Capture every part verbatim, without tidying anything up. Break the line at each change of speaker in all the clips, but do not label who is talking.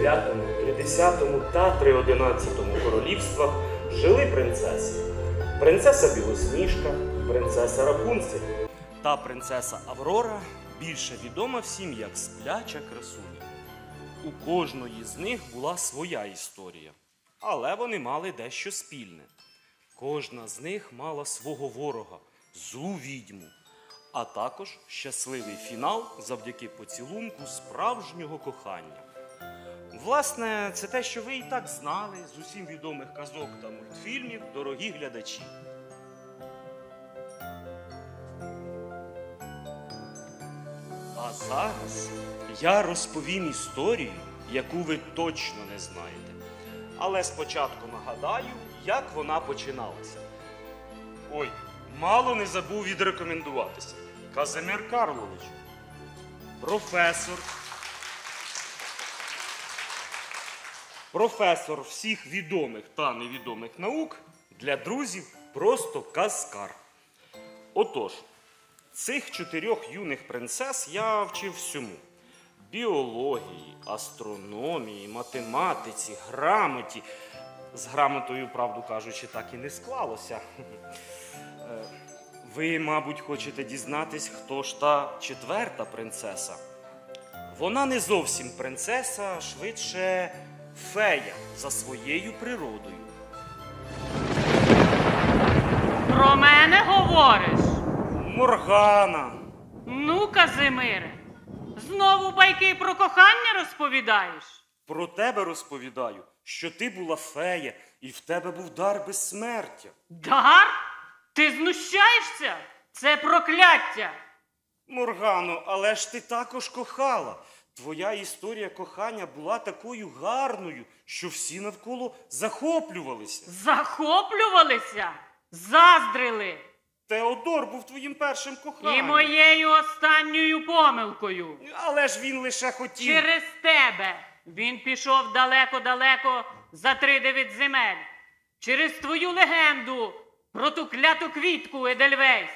дев'ятому, тридесятому та триодинадцятому королівствах жили принцеси. Принцеса Білосніжка, принцеса Рапунцель та принцеса Аврора, більше відома всім як спляча красуня. У кожної з них була своя історія, але вони мали дещо спільне. Кожна з них мала свого ворога – злу відьму, а також щасливий фінал завдяки поцілунку справжнього кохання. Власне, це те, що ви і так знали з усім відомих казок та мультфільмів, дорогі глядачі. А зараз я розповім історію, яку ви точно не знаєте. Але спочатку нагадаю, як вона починалася. Ой, мало не забув відрекомендуватися. Казимир Карлович, професор, професор всіх відомих та невідомих наук, для друзів просто казкар. Отож, цих чотирьох юних принцес я вчив всьому. Біології, астрономії, математиці, грамоті. З грамотою, правду кажучи, так і не склалося. Ви, мабуть, хочете дізнатись, хто ж та четверта принцеса. Вона не зовсім принцеса, швидше фея за своєю природою.
Про мене говориш?
Моргана.
Ну, Казимире, знову байки про кохання розповідаєш?
Про тебе розповідаю, що ти була фея і в тебе був дар безсмертя.
Дар? Ти знущаєшся? Це прокляття.
Моргано, але ж ти також кохала. Твоя історія кохання була такою гарною, що всі навколо захоплювалися.
Захоплювалися? Заздрили.
Теодор був твоїм першим коханням.
І моєю останньою помилкою.
Але ж він лише хотів.
Через тебе він пішов далеко-далеко за тридев'ять земель. Через твою легенду про ту кляту квітку Едельвейс.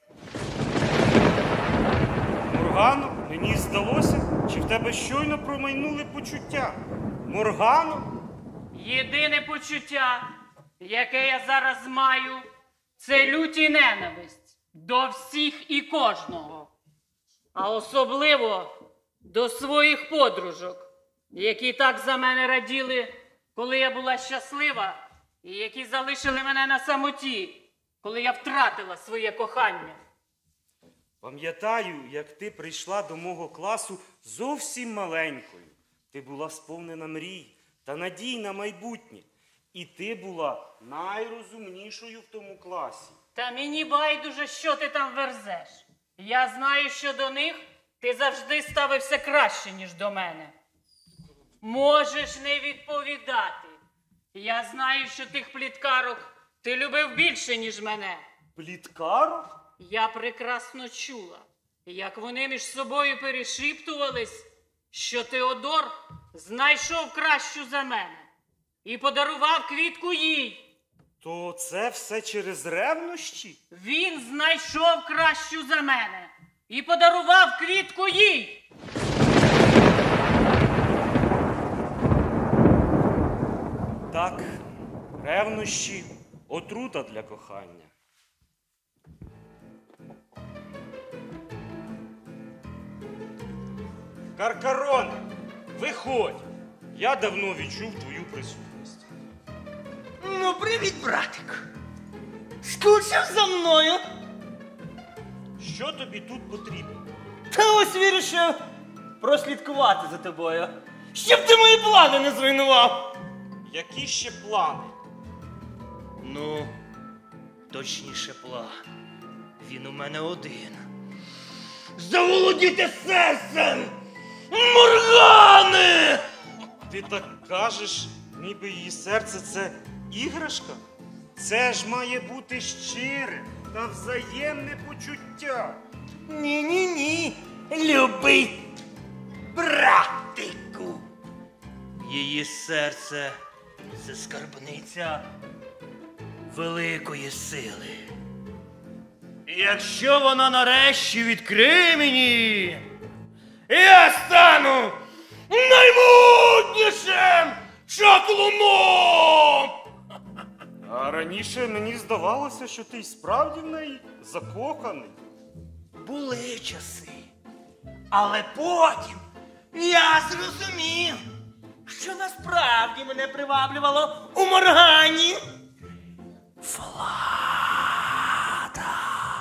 Моргано, мені здалося, чи в тебе щойно промайнули почуття. Моргано?
Єдине почуття, яке я зараз маю, це лють і ненависть до всіх і кожного. А особливо до своїх подружок, які так за мене раділи, коли я була щаслива, і які залишили мене на самоті, коли я втратила своє кохання.
Пам'ятаю, як ти прийшла до мого класу зовсім маленькою. Ти була сповнена мрій та надій на майбутнє. І ти була найрозумнішою в тому класі.
Та мені байдуже, що ти там верзеш. Я знаю, що до них ти завжди ставився краще, ніж до мене. Можеш не відповідати. Я знаю, що тих пліткарок ти любив більше, ніж мене.
Пліткарок?
Я прекрасно чула, як вони між собою перешіптувались, що Теодор знайшов кращу за мене і подарував квітку їй.
То це все через ревнощі?
Він знайшов кращу за мене і подарував квітку їй.
Так, ревнощі – отрута для кохання. Каркароне, виходь! Я давно відчув твою присутність.
Ну, привіт, братик. Скучив за мною?
Що тобі тут потрібно?
Та ось вирішив прослідкувати за тобою, щоб ти мої плани не зруйнував.
Які ще плани?
Ну, точніше план. Він у мене один. Заволодіти серцем Моргани!
Ти так кажеш, ніби її серце – це іграшка? Це ж має бути щире та взаємне почуття.
Ні-ні-ні, любий братику. Її серце – це скарбниця великої сили. І якщо вона нарешті відкриє мені, я стану наймогутнішим каблуном!
А раніше мені здавалося, що ти й справді в неї закоханий.
Були часи. Але потім я зрозумів, що насправді мене приваблювало у Моргані Влада.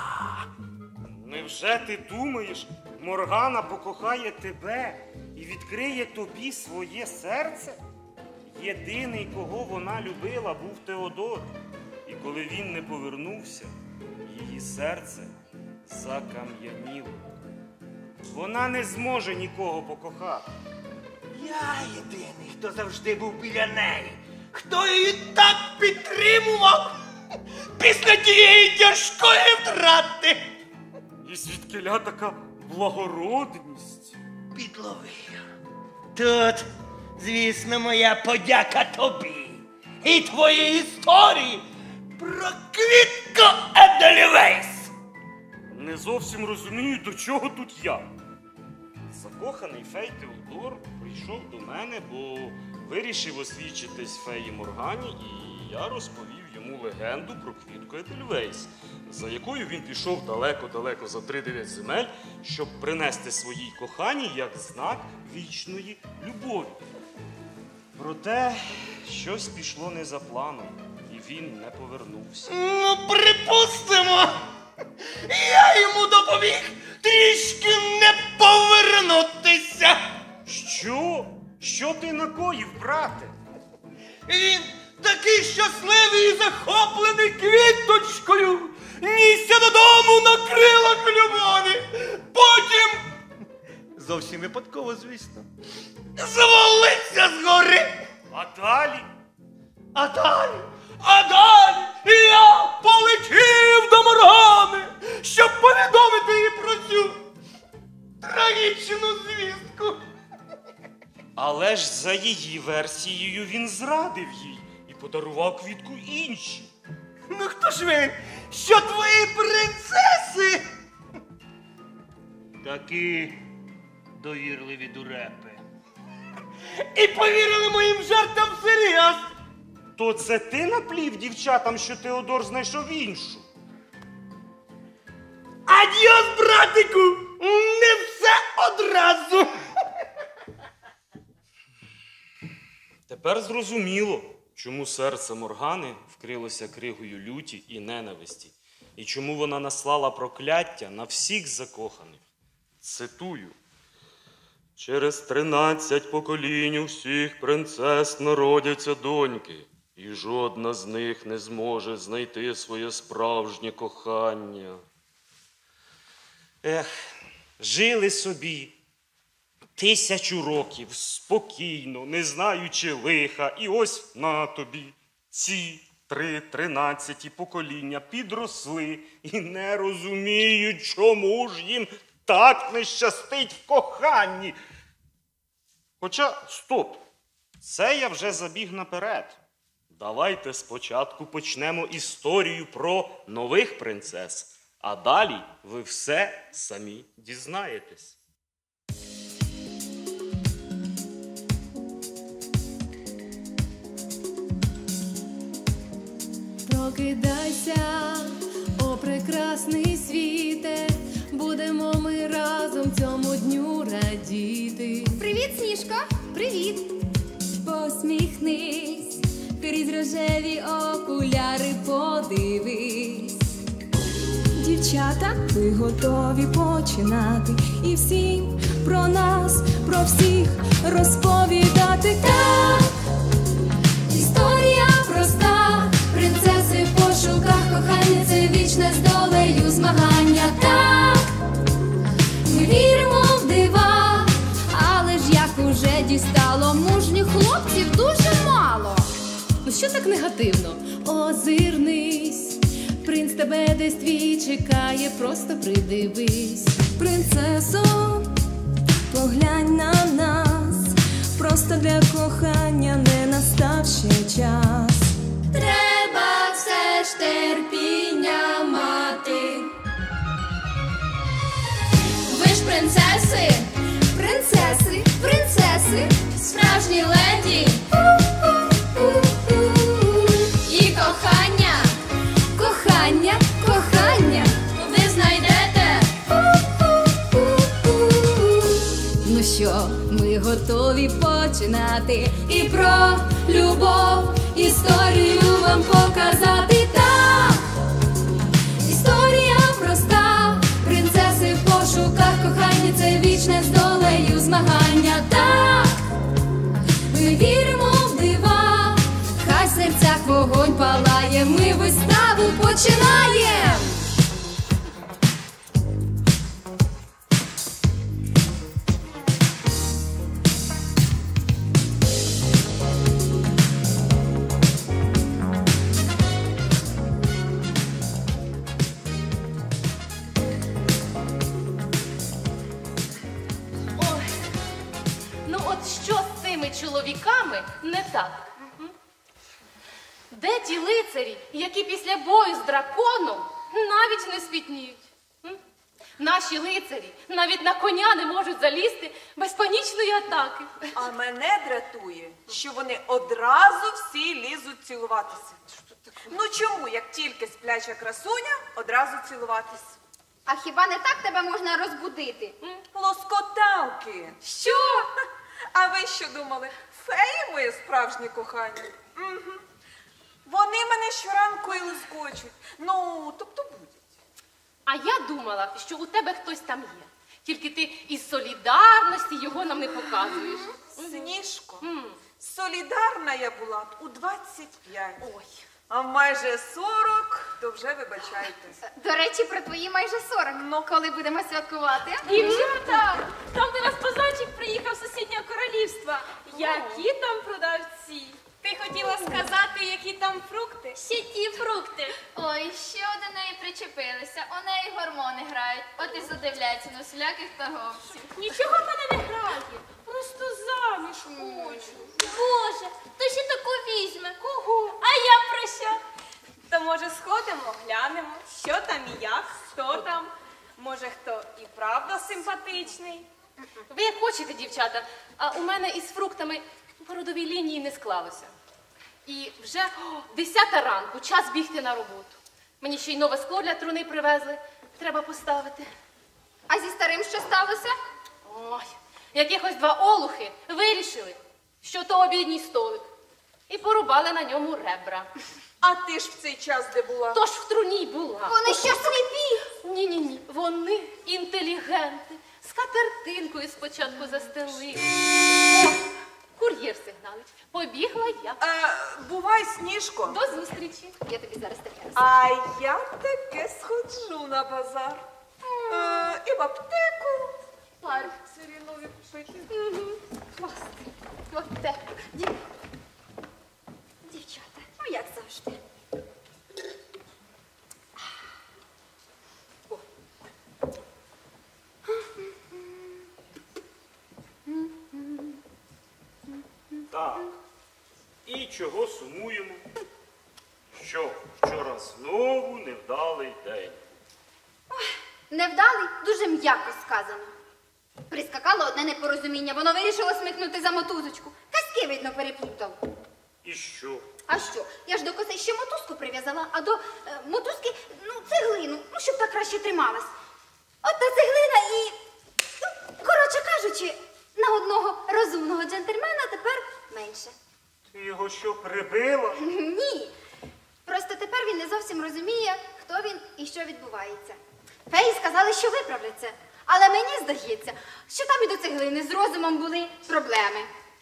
Невже ти думаєш, Моргана покохає тебе і відкриє тобі своє серце? Єдиний, кого вона любила, був Теодор. І коли він не повернувся, її серце закам'яніло. Вона не зможе нікого покохати.
Я єдиний, хто завжди був біля неї, хто її так підтримував після тієї тяжкої втрати.
І звідкиля така благородність?
Підловив. Тут, звісно, моя подяка тобі і твоїй історії про квітку Едельвейс.
Не зовсім розумію, до чого тут я. Закоханий фей Теодор прийшов до мене, бо вирішив освічитись феї Моргані, і я розповів йому легенду про квітку Едельвейс, за якою він пішов далеко-далеко за тридев'ять земель, щоб принести своїй коханій як знак вічної любові. Проте щось пішло не за планом, і він не повернувся.
Ну, припустимо, я йому допоміг трішки не повернутися.
Що? Що ти накоїв, брате?
Він такий щасливий і захоплений квіточкою нісся додому на крилах любові. Потім, зовсім випадково, звісно, звалився з гори.
А далі?
А далі, а далі я полетів до Моргани, щоб повідомити їй про цю трагічну звістку.
Але ж за її версією він зрадив їй і подарував квітку іншій.
Ну хто ж ви, що твої принцеси? Такі довірливі дурепи. І повірили моїм жартам всерйоз.
То це ти наплів дівчатам, що Теодор знайшов іншу?
Адьос, братику, не все одразу.
Тепер зрозуміло, чому серце Моргани вкрилося кригою люті і ненависті, і чому вона наслала прокляття на всіх закоханих. Цитую. «Через тринадцять поколінь у всіх принцес народяться доньки, і жодна з них не зможе знайти своє справжнє кохання». Ех, жили собі тисячу років спокійно, не знаючи лиха, і ось на тобі ці три тринадцяті покоління підросли і не розуміють, чому ж їм так не щастить в коханні. Хоча, стоп, це я вже забіг наперед. Давайте спочатку почнемо історію про нових принцес, а далі ви все самі дізнаєтесь.
Прокидайся, о прекрасний світе, будемо ми разом цьому дню радіти.
Привіт, Сніжко! Привіт!
Посміхнись, крізь рожеві окуляри подивись. Дівчата, ви готові починати і всім про нас, про всіх розповідати. Так, історія проста, принцеси в пошуках кохання, це вічне з долею змагання. Так, ми віримо в дива, але ж як уже дістало, мужніх хлопців дуже мало. Ну що так негативно? Озирнись, принц тебе десь твій чекає, просто придивись. Принцесо, поглянь на нас, просто для кохання не настав ще час. Треба все ж терпіння мати. Ви ж принцеси, принцеси, принцеси, справжні леді. починати. І про любов історію вам показати. Так, історія проста, принцеси в пошуках кохання, це вічне з долею змагання. Так, ми віримо в дива, хай в серцях вогонь палає, ми виставу починаємо.
Ой, ну от що з цими чоловіками не так? М? Де ті лицарі, які після бою з драконом навіть не спітніють? М? Наші лицарі навіть на коня не можуть залізти без панічної атаки.
А мене дратує, що вони одразу всі лізуть цілуватися. Ну чому, як тільки спляча красуня, одразу цілуватись?
А хіба не так тебе можна розбудити?
Лоскоталки.
Що?
А ви що думали? Феї моє справжнє кохання? Угу. Вони мене щоранку і лискочуть. Ну, тобто будуть.
А я думала, що у тебе хтось там є. Тільки ти із солідарності його нам не показуєш.
Сніжко,
М.
солідарна я була б у двадцять п'ять.
Ой.
А в майже сорок, то вже вибачайте.
До речі, про твої майже сорок. Ну, коли будемо святкувати?
Дівчата, там до нас позайчик приїхав з сусіднього королівства. Які там продавці? Ти хотіла сказати, які там фрукти? Ще ті фрукти.
Ой, ще до неї причепилися, у неї гормони грають, от і задивляється на всіляких торговців.
Нічого в мене не грає. Просто заміж хочу.
Боже, то ще таку візьме.
Кого? А я про що? То може сходимо, глянемо, що там і як, хто там. Може, хто і правда симпатичний.
Ви як хочете, дівчата, а у мене із фруктами по родовій лінії не склалося. І вже о, десята ранку, час бігти на роботу. Мені ще й нове скло для труни привезли, треба поставити.
А зі старим що сталося?
Ой, якихось два олухи вирішили, що то обідній столик. І порубали на ньому ребра.
А ти ж в цей час де була?
Тож в труні була.
Вони що сліпі?
Ні-ні-ні, вони інтелігенти. З катертинкою спочатку застелили. О, кур'єр сигналить. Побігла я.
Е, бувай, Сніжко.
До зустрічі.
Я тобі зараз таке розкажу.
А я таки сходжу на базар. Е, і в аптеку.
Пар.
Сирінові купити.
От те. Дів- Дівчата, ну як завжди.
Так. І чого сумуємо? Що вчора знову невдалий день.
Невдалий, дуже м'яко сказано. Прискакало одне непорозуміння, воно вирішило смикнути за мотузочку. Казки, видно, переплутав.
І що?
А що? Я ж до коси ще мотузку прив'язала, а до е, мотузки, ну, цеглину, ну, щоб так краще трималась. От та цеглина і, ну, коротше кажучи, на одного розумного джентльмена тепер менше.
Ти його що, прибила?
Ні. Просто тепер він не зовсім розуміє, хто він і що відбувається. Феї сказали, що виправляться. Але мені здається, що там і до цеглини з розумом були проблеми.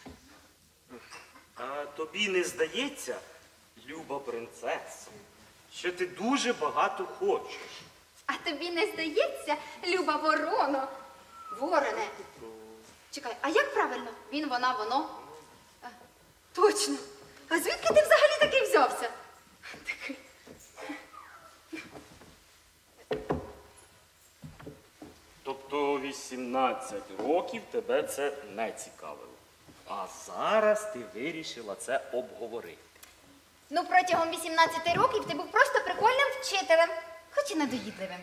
А тобі не здається, люба принцесо, що ти дуже багато хочеш?
А тобі не здається, люба вороно? Вороне. Чекай, а як правильно? Він, вона, воно? А, точно. А звідки ти взагалі такий взявся? Такий.
Тобто вісімнадцять років тебе це не цікавило. А зараз ти вирішила це обговорити.
Ну, протягом вісімнадцяти років ти був просто прикольним вчителем, хоч і надоїдливим.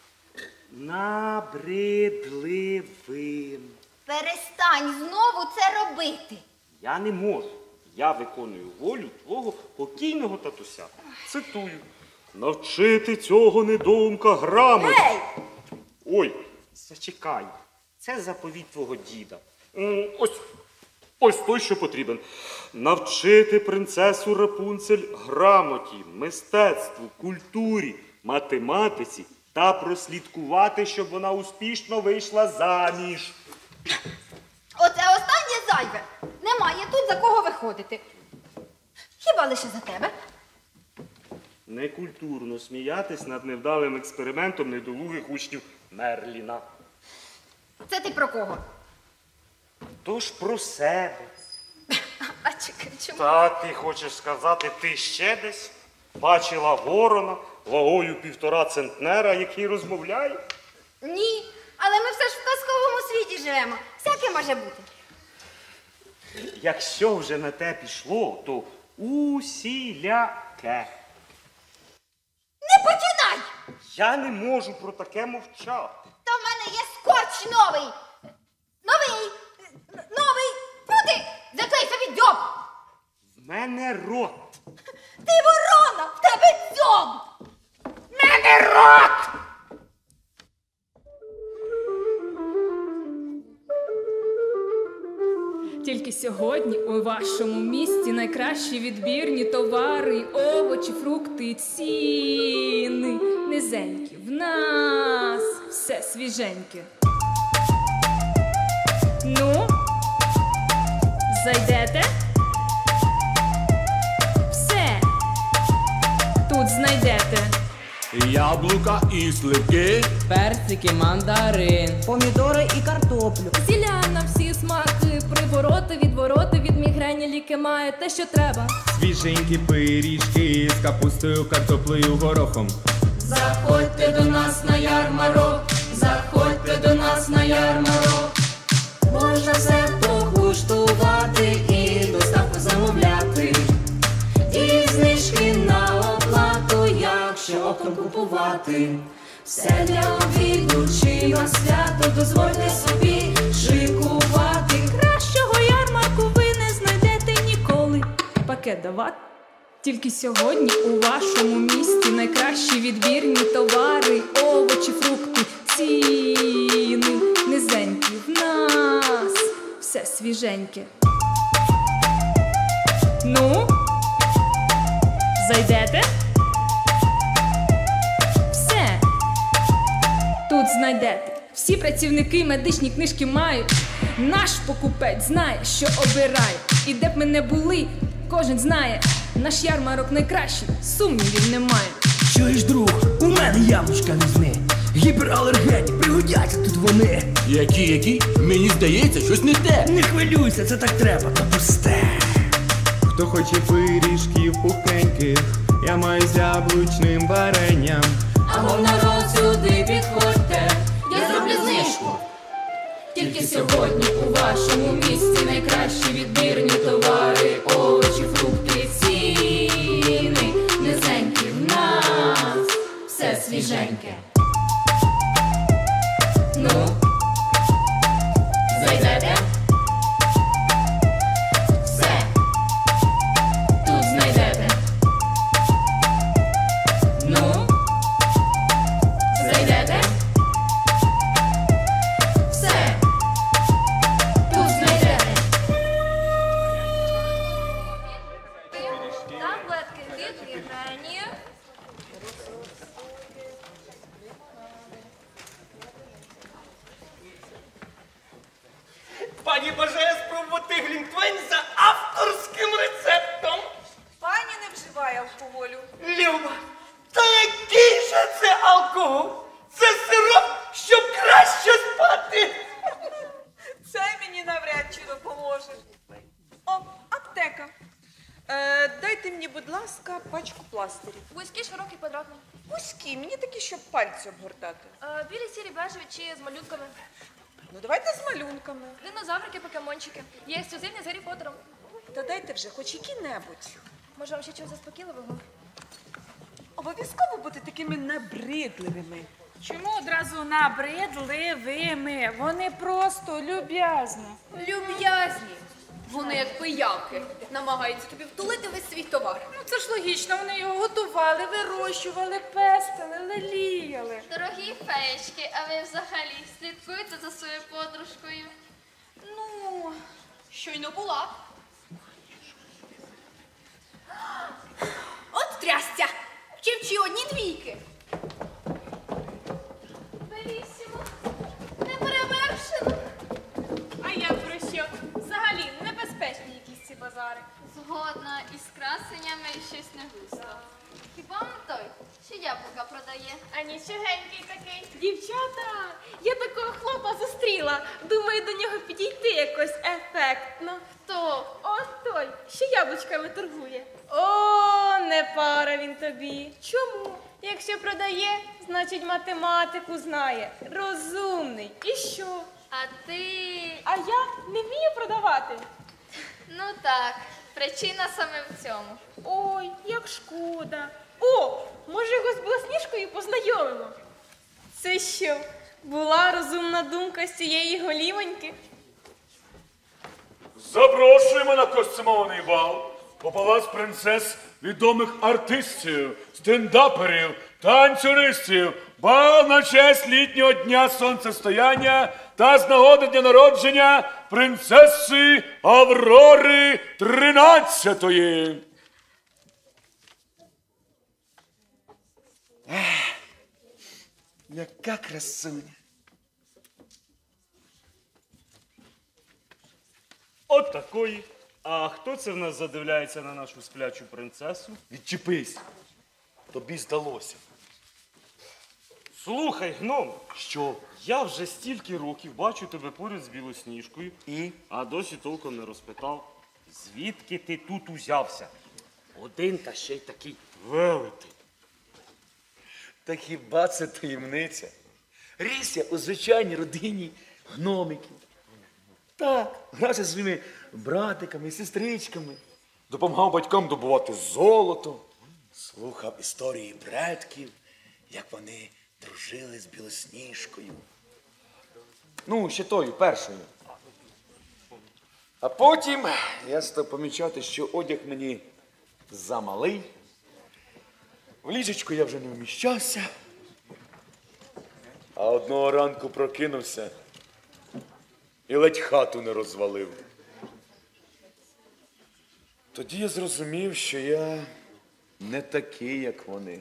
Набридливим.
Перестань знову це робити.
Я не можу. Я виконую волю твого покійного татуся. Цитую. Навчити цього недоумка грамоти.
Ей!
Ой, зачекай. Це заповідь твого діда. М, Ось, Ось той, що потрібен. Навчити принцесу Рапунцель грамоті, мистецтву, культурі, математиці та прослідкувати, щоб вона успішно вийшла заміж.
Оце останнє зайве. Немає тут за кого виходити. Хіба лише за тебе?
Некультурно сміятись над невдалим експериментом недолугих учнів Мерліна.
Це ти про кого?
Тож про себе.
А чекай, чому?
Та ти хочеш сказати, ти ще десь бачила ворона вагою півтора центнера, який розмовляє?
Ні, але ми все ж в казковому світі живемо. Всяке може бути.
Якщо вже на те пішло, то усіляке.
Не починай!
Я не можу про таке мовчати.
Та в мене є скотч новий. Новий. Новий. Куди? Заклей собі дзьоб.
В мене рот.
Ти ворона, в тебе дзьоб.
В мене рот!
Тільки сьогодні у вашому місті найкращі відбірні товари, овочі, фрукти, ціни низенькі. В нас все свіженьке. Ну, зайдете? Все тут знайдете.
Яблука і сливки,
персики, мандарин, помідори і картоплю.
Зілля на всі смаки, привороти, відвороти, від мігрені ліки має те, що треба.
свіженькі пиріжки з капустою, картоплею, горохом.
Заходьте до нас на ярмарок, заходьте до нас на ярмарок. Можна все покуштувати і доставку замовляти. І знижки на оплату, якщо оптом купувати. Все для обіду чи на свято, дозвольте собі шикувати. Кращого ярмарку ви не знайдете ніколи. Пакет давати. Тільки сьогодні у вашому місті найкращі відбірні товари, овочі, фрукти, ціни низенькі. В нас все свіженьке. Ну, зайдете? Все тут знайдете. Всі працівники медичні книжки мають. Наш покупець знає, що обирає. І де б ми не були, кожен знає. Наш ярмарок найкращий, сумнівів немає.
Чуєш, друг, у мене яблучка візьми. Гіпералергені, пригодяться тут вони.
Які, які? Мені здається, щось не те.
Не хвилюйся, це так треба, та пусте.
Хто хоче пиріжків пухеньких, я маю з яблучним варенням.
Аго, народ, сюди підходьте, я зроблю знижку. Тільки сьогодні у вашому місті найкращі відбірні товари, овочі, фрукти, ціни низенькі. В нас все свіженьке. Ну, зайдете? Все тут знайдете. Ну, зайдете? Все тут знайдете.
Таблетки від мігрені.
Пані бажає спробувати глінтвейн за авторським рецептом.
Пані не вживає алкоголю.
Люба, та який же це алкоголь? Це сироп, щоб краще спати.
Це мені навряд чи допоможе. О, аптека. Е, дайте мені, будь ласка, пачку пластирів.
Вузький, широкий, квадратний.
Вузькі, мені такі, щоб пальці обгортати.
Е, білі, сірі, бежеві чи з малюнками.
Ну давайте з малюнками.
Динозаврики, покемончики. Є ексклюзивні з Гаррі Поттером.
Та дайте вже хоч які-небудь.
Може, вам ще чогось заспокійливого?
Обов'язково бути такими набридливими.
Чому одразу набридливими? Вони просто люб'язні.
Люб'язні. Вони, як пиявки, намагаються тобі втулити весь свій товар.
Ну це ж логічно, вони його готували, вирощували, пестили, леліяли.
Дорогі феєчки, а ви взагалі слідкуєте за своєю подружкою?
Ну,
Щойно була. От трясця! Вчи-вчи одні двійки.
Белісімо, неперевершено.
А я про що? Взагалі небезпечні якісь ці базари.
Згодна, із красеннями щось не густо. Хіба он той, що яблука продає?
А нічогенький такий. Дівчата, я такого хлопа зустріла. Думаю, до нього підійти якось ефектно.
Хто?
От той, що яблучками торгує. О, не пара він тобі. Чому? Якщо продає, значить математику знає. Розумний. І що?
А ти...
А я не вмію продавати.
Ну так, причина саме в цьому.
Ой, як шкода. О, може його з Білосніжкою познайомимо? Це що, була розумна думка з цієї голівоньки?
Запрошуємо на костюмований бал у палац принцес відомих артистів, стендаперів, танцюристів, бал на честь літнього дня сонцестояння та з нагоди дня народження принцеси Аврори тринадцятої.
Яка красуня.
От такої. А хто це в нас задивляється на нашу сплячу принцесу?
Відчепись. Тобі здалося.
Слухай, гном,
Що?
я вже стільки років бачу тебе поряд з Білосніжкою,
І?
а досі толком не розпитав, звідки ти тут узявся? Один та ще й такий великий.
Та хіба це таємниця? Ріс я у звичайній родині гномиків. Так, грався зі своїми братиками, сестричками. Допомагав батькам добувати золото. Слухав історії предків, як вони дружили з Білосніжкою. Ну, ще тою, першою. А потім я став помічати, що одяг мені замалий. В ліжечку я вже не вміщався. А одного ранку прокинувся і ледь хату не розвалив. Тоді я зрозумів, що я не такий, як вони.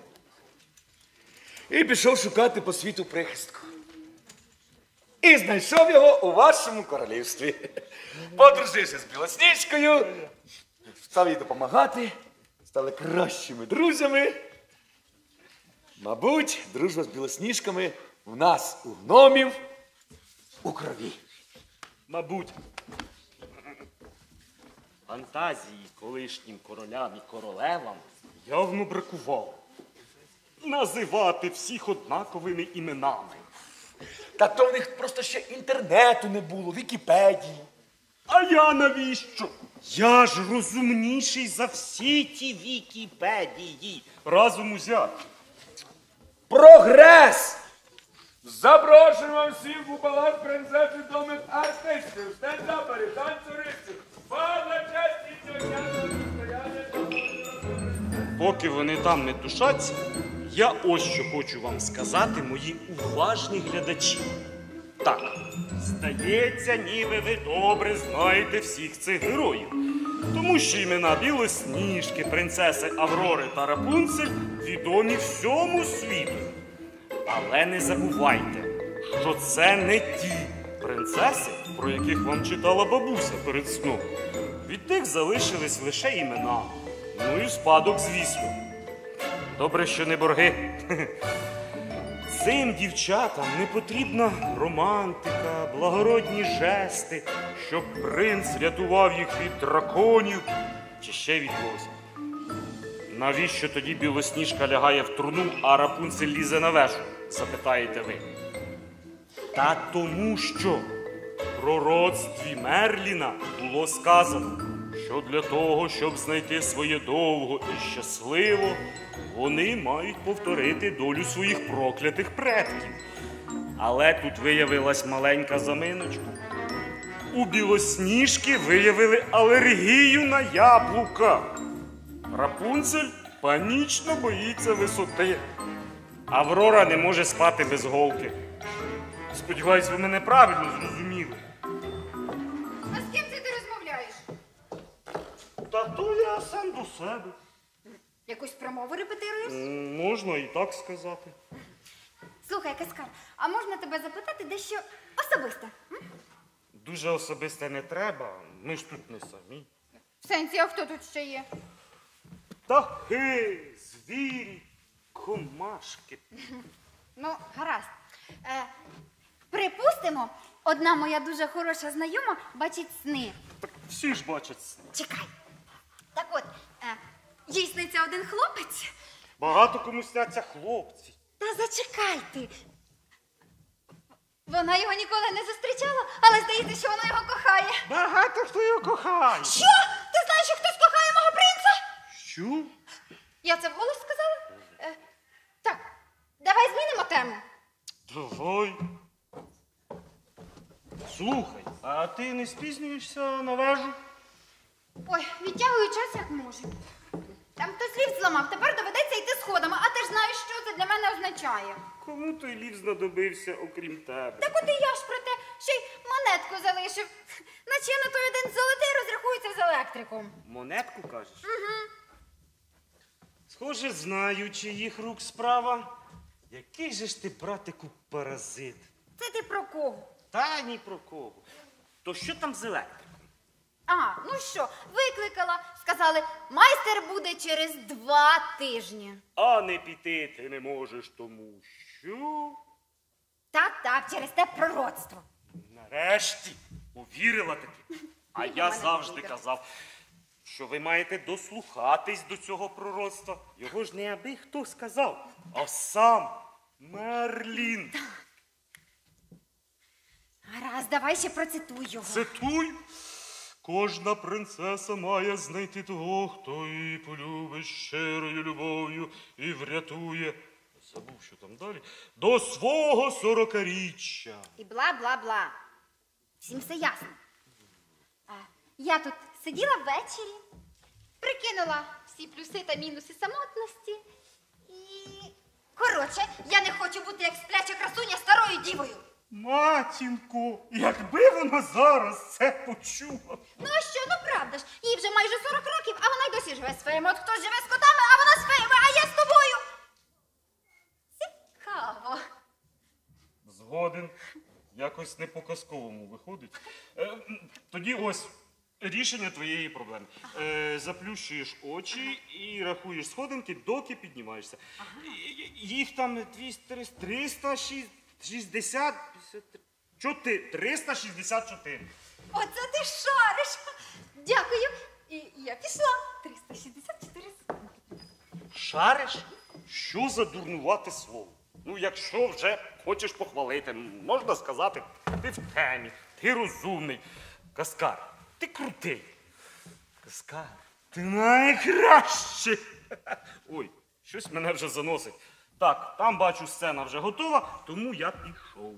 І пішов шукати по світу прихистку. І знайшов його у вашому королівстві. Подружився з Білосніжкою, став їй допомагати, стали кращими друзями. Мабуть, дружба з білосніжками в нас, у гномів, у крові.
Мабуть, фантазії колишнім королям і королевам явно бракувало. Називати всіх однаковими іменами.
Та то в них просто ще інтернету не було, Вікіпедії.
А я навіщо? Я ж розумніший за всі ті Вікіпедії. Разом узяти.
Прогрес!
Запрошуємо всіх у палац принцес відомих артистів, стендаперів, танцюристів, бал на честь літнього дня сонцестояння та
Поки вони там не тушаться, я ось що хочу вам сказати, мої уважні глядачі. Так, здається, ніби ви добре знаєте всіх цих героїв. Тому що імена Білосніжки, принцеси Аврори та Рапунцель відомі всьому світу. Але не забувайте, що це не ті принцеси, про яких вам читала бабуся перед сном. Від тих залишились лише імена. Ну і спадок, звісно. Добре, що не борги. Цим дівчатам не потрібна романтика, благородні жести, щоб принц рятував їх від драконів чи ще від когось. Навіщо тоді Білосніжка лягає в труну, а Рапунцель лізе на вежу, запитаєте ви? Та тому що в пророцтві Мерліна було сказано, що для того, щоб знайти своє довго і щасливо, вони мають повторити долю своїх проклятих предків. Але тут виявилась маленька заминочка. У Білосніжки виявили алергію на яблука. Рапунцель панічно боїться висоти. Аврора не може спати без голки. Сподіваюсь, ви мене правильно зрозуміли.
А з ким це ти розмовляєш?
Та то я сам до себе.
Якусь промову репетируєш?
М, Можна і так сказати.
Слухай, Каскар, а можна тебе запитати дещо особисте? М?
Дуже особисте не треба, ми ж тут не самі.
В сенсі, а хто тут ще є?
Птахи, звірі, комашки.
Ну, гаразд. Е, припустимо, одна моя дуже хороша знайома бачить сни.
Так всі ж бачать сни.
Чекай. Так от, е, їй сниться один хлопець.
Багато кому сняться хлопці.
Та зачекай ти. Вона його ніколи не зустрічала, але здається, що вона його кохає.
Багато хто його кохає.
Що? Ти знаєш, що хтось кохає мого принца?
Що?
Я це вголос сказала? Е, так, давай змінимо тему.
Давай. Слухай, а ти не спізнюєшся на вежу?
Ой, відтягую час як можу. Там хтось ліфт зламав, тепер доведеться йти сходами, а ти ж знаєш, що це для мене означає.
Кому той ліфт знадобився, окрім тебе?
Так от і я ж про те, ще й монетку залишив. Наче я на той один золотий розрахуюся з електриком.
Монетку кажеш?
Угу.
Схоже, знаю, чиїх рук справа. Який же ж ти, братику, паразит?
Це ти про кого?
Та ні про кого. То що там з електриком?
А, ну що, викликала, сказали, майстер буде через два тижні.
А не піти ти не можеш, тому що...
Так, так, через те пророцтво.
Нарешті повірила таки. А
Ні,
я
мене
завжди
не
казав, що ви маєте дослухатись до цього пророцтва. Його ж не аби хто сказав, а сам Мерлін.
Гаразд, давай ще процитуй його.
Цитуй. Кожна принцеса має знайти того, хто її полюбить щирою любов'ю і врятує, забув, що там далі, до свого сорокаріччя.
І бла-бла-бла. Всім все ясно. А, я тут сиділа ввечері, прикинула всі плюси та мінуси самотності і... Коротше, я не хочу бути як спляча красуня старою дівою.
Матінко, якби вона зараз це почула.
Ну а що, ну правда ж, їй вже майже сорок років, а вона й досі живе з феями. От хтось живе з котами, а вона з феями, а я з тобою. Цікаво.
Згоден. Якось не по-казковому виходить. Е, тоді ось рішення твоєї проблеми. Е, заплющуєш очі і рахуєш сходинки, доки піднімаєшся. Й- Їх там двісті, триста шістдесят, чотири, триста шістдесят чотири.
Оце ти шариш. Дякую. І я пішла. триста шістдесят чотири.
Шариш? Що за дурнувате слово? Ну, якщо вже хочеш похвалити, можна сказати, ти в темі, ти розумний. Каскар, ти крутий. Каскар, ти найкращий. Ой, щось мене вже заносить. Так, там, бачу, сцена вже готова, тому я пішов.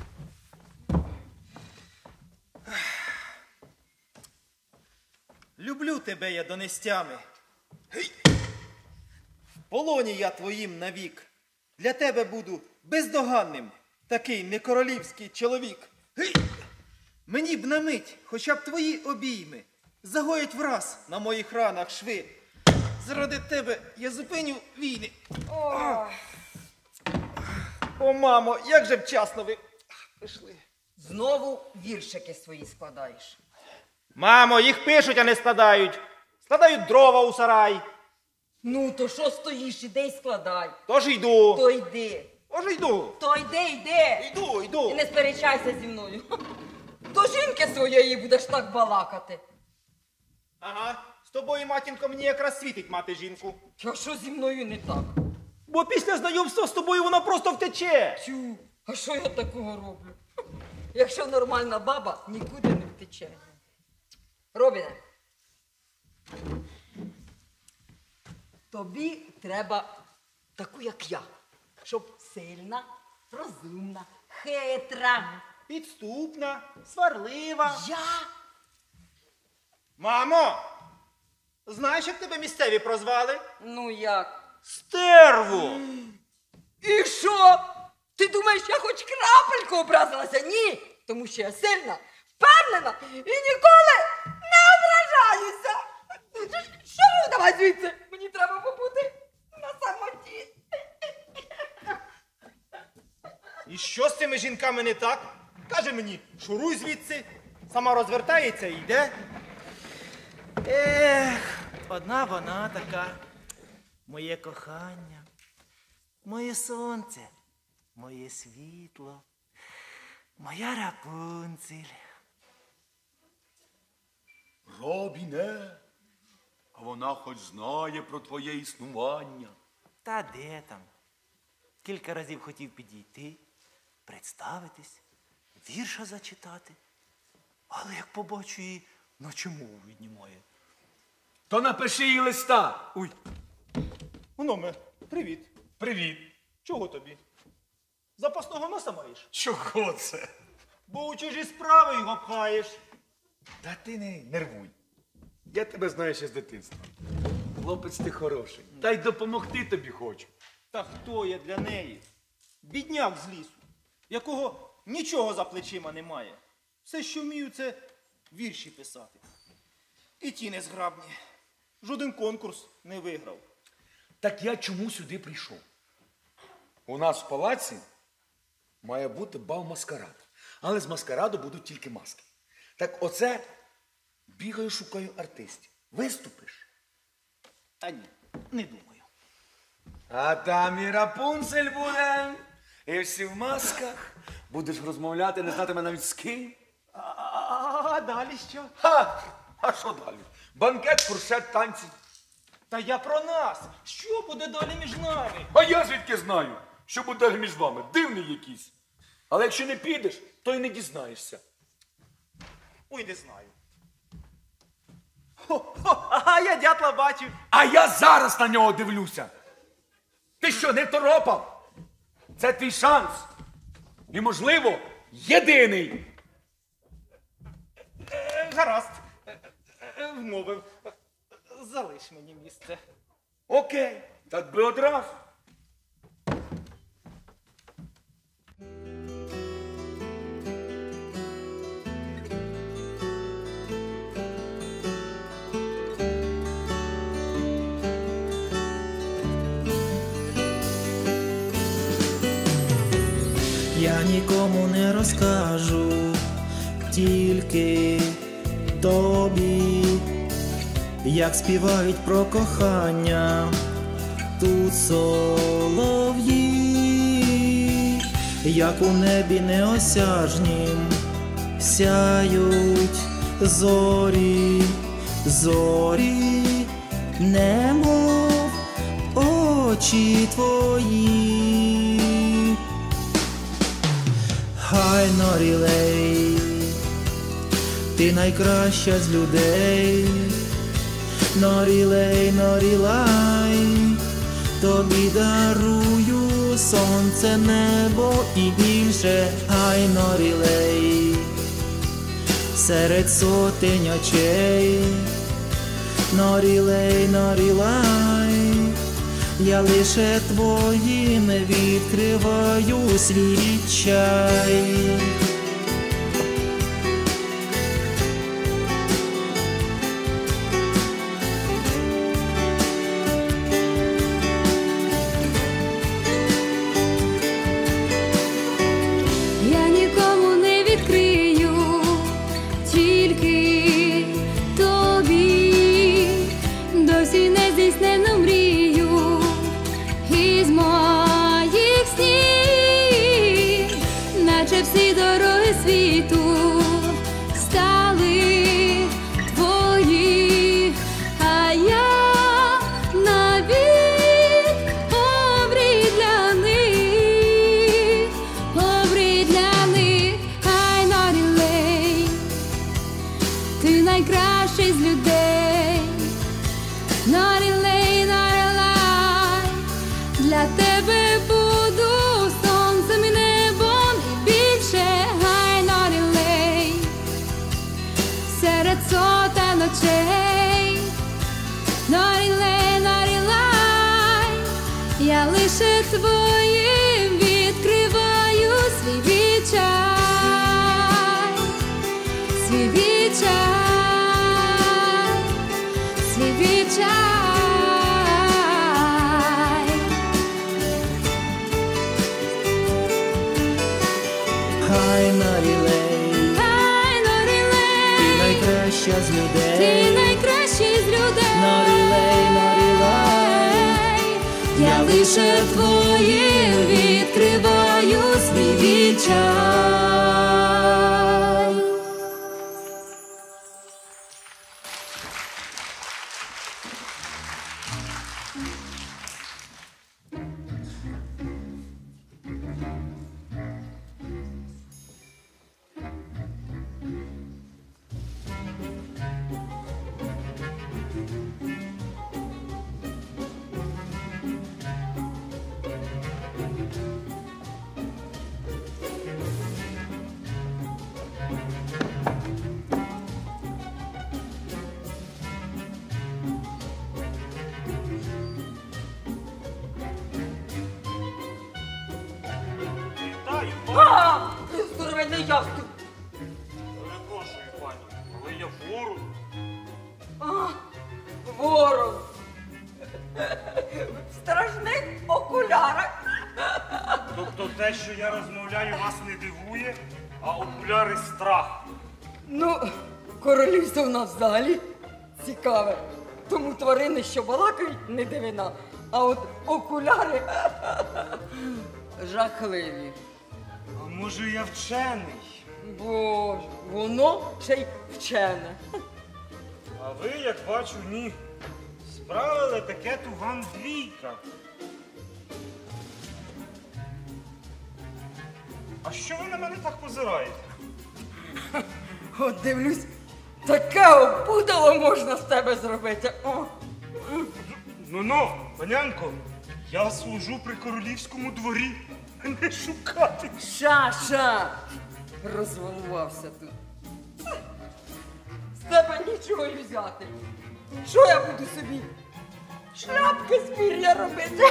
Люблю тебе я донестями. Гей! В полоні я твоїм навік. Для тебе буду бездоганним, такий некоролівський чоловік. Гей! Мені б на мить, хоча б твої обійми, загоять враз на моїх ранах шви. Заради тебе я зупиню війни. О, О мамо, як же вчасно ви прийшли.
Знову віршики свої складаєш.
Мамо, їх пишуть, а не складають. Складають дрова у сарай.
Ну, то що стоїш, іди й складай.
Тож йду.
То йди.
Тож йду.
То йди, йди.
Йду, йду.
І не сперечайся зі мною. До жінки своєї будеш так балакати.
Ага, з тобою, матінко, мені якраз світить мати жінку.
А що зі мною не так?
Бо після знайомства з тобою вона просто втече.
Тю, а що я такого роблю? Якщо нормальна баба, нікуди не втече. Робіне, тобі треба таку, як я, щоб сильна, розумна, хитра.
Підступна, сварлива.
Я?
Мамо, знаєш, як тебе місцеві прозвали?
Ну як?
Стерву.
І що? Ти думаєш, я хоч крапельку образилася? Ні, тому що я сильна, впевнена і ніколи не ображаюся. Давай звідси, мені треба побути на самоті.
І що з цими жінками не так? Каже мені, шуруй звідси, сама розвертається і йде. Ех, одна вона така, моє кохання, моє сонце, моє світло, моя Рапунцель.
Робіне, а вона хоч знає про твоє існування.
Та де там? Кілька разів хотів підійти, представитись, вірша зачитати. Але як побачу її, наче мову віднімає.
То напиши їй листа.
Ой. Гноме, привіт.
Привіт.
Чого тобі? Запасного носа маєш?
Чого це?
Бо у чужі справи його пхаєш.
Та ти не нервуй. Я тебе знаю ще з дитинства. Хлопець ти хороший. Та й допомогти тобі хочу.
Та хто я для неї? Бідняк з лісу, якого нічого за плечима немає. Все, що вмію, це вірші писати. І ті незграбні. Жоден конкурс не виграв.
Так я чому сюди прийшов? У нас в палаці має бути бал-маскарад. Але з маскараду будуть тільки маски. Так оце бігаю, шукаю артистів. Виступиш?
Та ні, не думаю.
А там і Рапунцель буде, і всі в масках. Будеш розмовляти, не знатиме навіть з ким.
А далі що?
Ха! А що далі? Банкет, фуршет, танці.
Та я про нас. Що буде далі між нами?
А я звідки знаю, що буде далі між вами? Дивний якийсь. Але якщо не підеш, то й не дізнаєшся.
Ой, не знаю. Хо-хо, ага, я дятла бачив.
А я зараз на нього дивлюся. Ти що, не торопав? Це твій шанс. І, можливо, єдиний.
Е, Гаразд. Е, е, Вмовив. Залиш мені місце.
Окей, так би одразу.
Я нікому не розкажу, тільки тобі, як співають про кохання тут солов'ї, як у небі неосяжнім сяють зорі, зорі, немов очі твої. Хай Норілей, ти найкраща з людей. Норілей, Норілай, тобі дарую сонце, небо і більше. Хай Норілей, серед сотень очей. Норілей, Норілай, я лише твоїм відкриваю свій чай.
Я нікому не відкрию, тільки тобі, досі не здійснену мрію із моїх снів, наче всі дороги світу стали твої, а я навік обрій для них, обрій для них. Хай Норілей, ти найкращий з людей. Норілей, Норілай, для тебе буду сонцем і небом і більше. Хай Норілей, серед сотень очей. Норілей, Норілай, я лише твоїм відкриваю свій відчай, свій відчай, свій відчай.
людей.
Ти найкращий з людей.
Норілей, норілей, я лише твоїм відкриваю свій відчай.
Вітаю,
А, ти здоровенний ясту.
перепрошую, пані, але я ворог.
А, ворон. В страшних окулярах.
Тобто те, що я розмовляю, вас не дивує, а окуляри страх.
Ну, королівство в нас взагалі цікаве. Тому тварини, що балакають, не дивина. А от окуляри жахливі.
А може я вчений?
Боже, воно ще й вчене.
А ви, як бачу, ні. Справили таке-то вам двійка. А що ви на мене так позираєте?
От дивлюсь, таке опудало можна з тебе зробити. О.
Ну-ну, панянко, я служу при королівському дворі. Не шукати.
Ша-ша! Розвалувався тут. З тебе нічого й взяти. Що я буду собі? Шляпки з пір'я робити.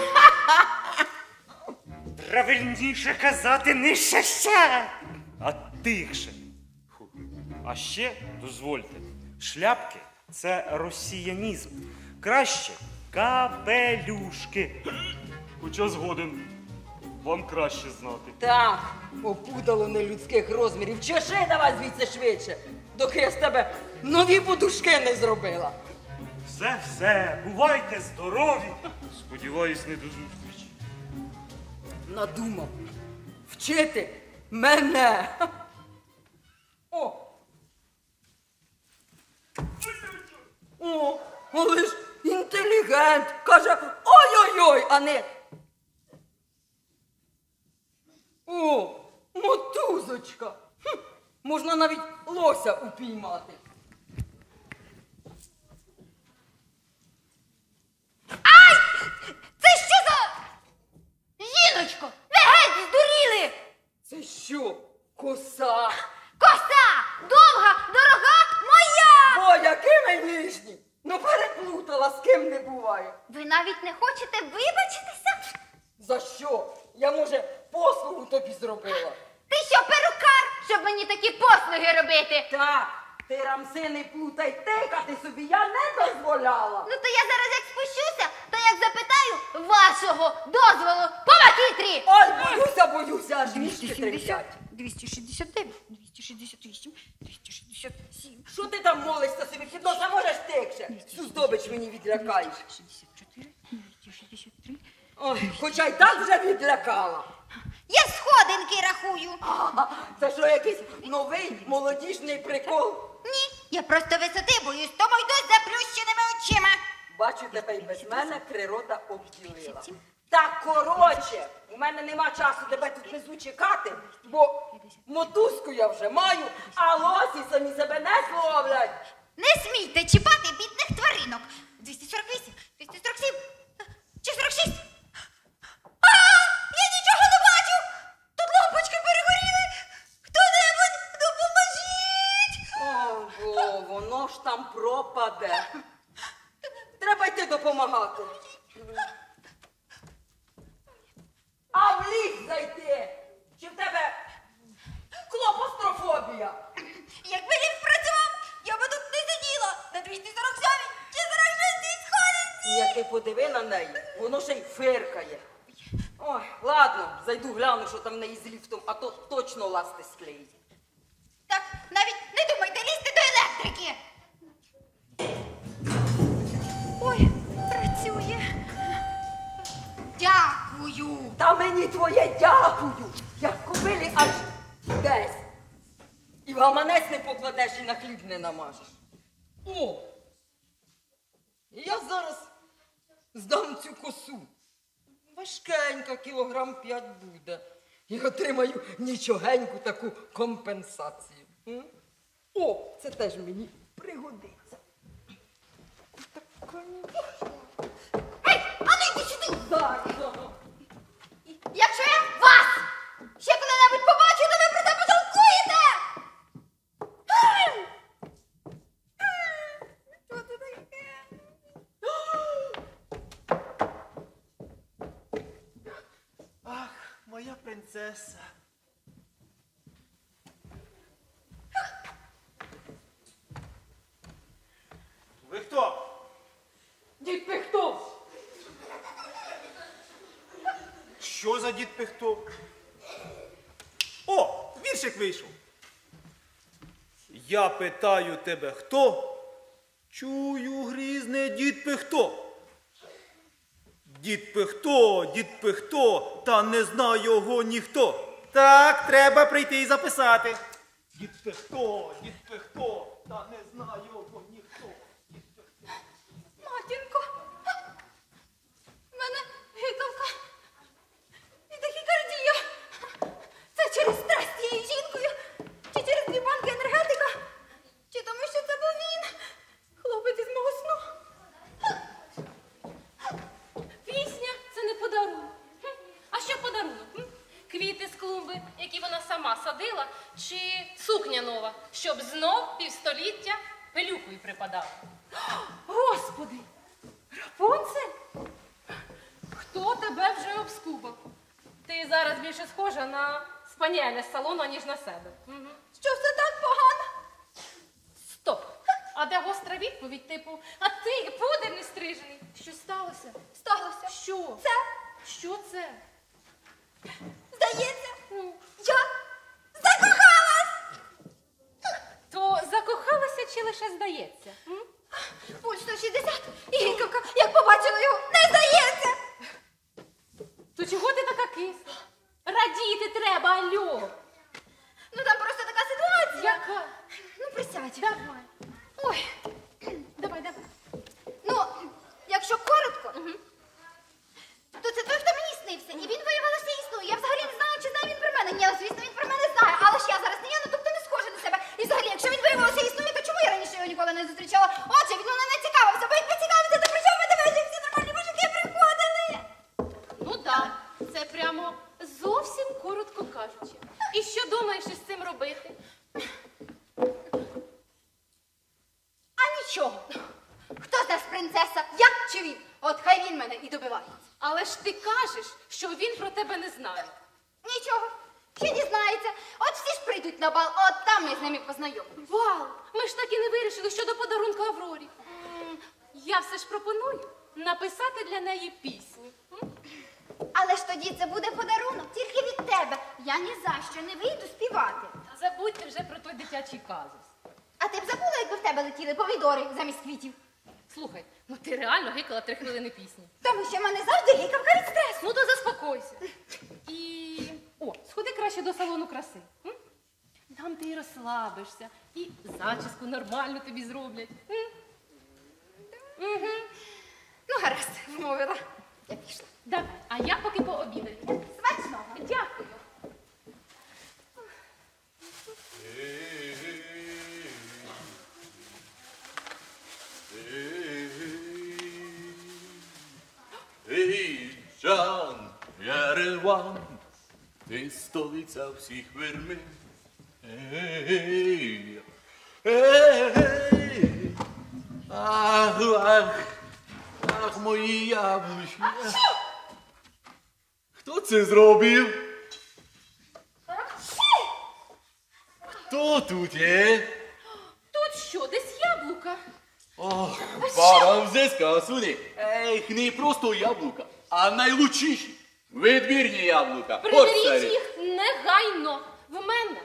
Правильніше казати не ще-ще, а тихше. Фу. А ще, дозвольте, шляпки – це росіянізм. Краще капелюшки. Хоча згоден, вам краще знати.
Так, опудало нелюдських розмірів. Чеши давай звідси швидше, доки я з тебе нові подушки не зробила.
Все-все, бувайте здорові. Сподіваюсь, не до зустрічі.
Надумав вчити мене. О! О, але ж інтелігент. Каже ой-ой-ой, а не. О, мотузочка. Хм, можна навіть лося упіймати.
Ай! Це що за... Жіночко, ви геть здуріли!
Це що, коса?
Коса! Довга, дорога, моя!
О, які ми ніжні! Ну переплутала, з ким не буває.
Ви навіть не хочете вибачитися?
За що? Я, може, послугу тобі зробила.
Ти що, перукар, щоб мені такі послуги робити?
Так, ти рамси не плутай, тикати собі я не дозволяла.
Ну то я зараз як спущуся, то як запитаю вашого дозволу по макітрі.
Ой, боюся, боюся, аж ніжки тремтять.
двісті шістдесят дев'ять, двісті шістдесят вісім, двісті шістдесят сім.
Що ти там молишся собі? Хіба не можеш тикше? Цю здобич мені відлякаєш.
шістдесят чотири, двісті шістдесят три.
Ой, хоча й так вже відлякала.
Я сходинки рахую.
А, це що, якийсь новий молодіжний прикол?
Ні, я просто висоти боюсь, тому йду з заплющеними очима.
Бачу, тебе й без мене природа обділила. Так, коротше, у мене нема часу тебе тут внизу чекати, бо мотузку я вже маю, а лосі самі себе не зловлять.
Не смійте чіпати бідних тваринок. двісті сорок вісім, двісті сорок сім, чи сорок шість. А, я нічого не бачу. Тут лампочки перегоріли. Хто-небудь допоможіть.
Ого, воно ж там пропаде. Треба йти допомагати. А в ліс зайти. Чи в тебе клопострофобія?
Якби ліфт працював, я би тут не сиділа на двісті сорок сьомій чи сорок шостій сходинці.
Як ти подиви на неї, воно ще й фиркає. Ой, ладно, зайду гляну, що там в неї з ліфтом, а то точно ласти склеїть.
Так, навіть не думайте лізти до електрики.
мені твоє дякую, як купили аж десь. І в гаманець не покладеш і на хліб не намажеш. О! Я зараз здам цю косу. Важкенька, кілограм п'ять буде. І отримаю нічогеньку таку компенсацію. М? О, це теж мені пригодиться.
Ей, а ну йди сюди!
Дай,
Якщо я вас ще коли-небудь побачу, то ви про це потолкуєте! Що це таке?
Ах, моя принцеса. Ви хто?
Дід Пихто!
Що за дід Пихто? О, віршик вийшов. Я питаю тебе, хто? Чую, грізне дід Пихто. Дід Пихто, дід Пихто, та не знає його ніхто. Так, треба прийти і записати. Дід Пихто, дід Пихто, та не знає його ніхто.
Матінко, в мене гикавка і тахікардія. Це через стрес з цією жінкою? Чи через дві банки енергетика? Чи тому, що це був він? Хлопець із мого сну.
Пісня – це не подарунок. Хм. А що подарунок? Хм? Квіти з клумби, які вона сама садила, чи сукня нова, щоб знов півстоліття пилюкою припадала? Господи! Рапунцель? Хто тебе вже обскубав? Ти зараз більше схожа на спаніеля з салону, ніж на себе. Угу.
Що все так погано?
Стоп! А де гостра відповідь, типу, а ти пудер не стрижений? Що сталося?
Сталося.
Що?
Це?
Що це?
Здається,
Ну.
я закохалась!
То закохалася чи лише здається? М?
Пульс сто шістдесят і гикавка, як побачила його, не здається!
То чого ти така кисла? Радіти треба, алло!
Ну там просто така ситуація.
Яка?
Ну присядь.
Давай.
Ой,
Давай, давай.
ну, якщо коротко, то це той, хто мені снився. І він, виявилося, існує. Я взагалі не знала, чи знає він про мене. Ні, звісно, він про мене знає. Але ж я зараз не я, ну тобто не схожа на себе. І взагалі, якщо він, виявилося, існує, то чому я раніше його ніколи не зустрічала? Отже, він мене не цікавився, бо якби цікавився, то при чому ви тебе, що всі нормальні мужики приходили?
Ну так, це прямо зовсім коротко кажучи. І що думаєш із цим робити?
А нічого. Хто з нас принцеса? Я чи він? От хай він мене і добивається.
Але ж ти кажеш, що він про тебе не знає.
Нічого. Ще дізнається. От всі ж прийдуть на бал, от там ми з ними познайомимось.
Вау! Ми ж так і не вирішили щодо подарунку Аврорі. М, Я все ж пропоную написати для неї пісню. М?
Але ж тоді це буде подарунок тільки від тебе. Я ні за що не вийду співати.
Забудьте вже про той дитячий казус.
А ти б забула, якби в тебе летіли помідори замість квітів?
Слухай, ну ти реально гикала три хвилини пісні.
Тому що в мене завжди гикавка від стресу.
Ну то заспокойся. І... О, сходи краще до салону краси. М? Там ти і розслабишся, і зачіску нормально тобі зроблять. М? Угу.
Ну, гаразд, вмовила. Я пішла.
Давай, а я поки пообідаю.
Смачного.
Дякую.
Ей, Джан, Єреван, ти столиця всіх вирмин. Ей, ей, ах, ах, ах, мої яблучки. Хто це зробив? Хто тут є?
Тут що, десь яблука?
Ох, пора взиска, суди. Ех, не просто яблука, а найлучші. Видвірні яблука.
Приберіть їх негайно. В мене.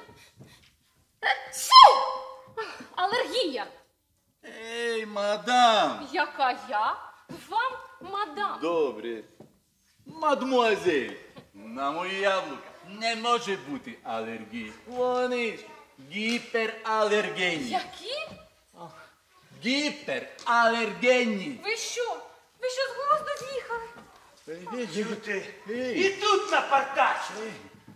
Алергія.
Ей, мадам.
Яка я? Вам, мадам.
Добре. Мадмуазель, На мої яблука не може бути алергії. Вони ж гіпералергенні.
Які?
Гіпералергенні.
Ви що? Ви що з глузду з'їхали?
Чути. І тут напартачили.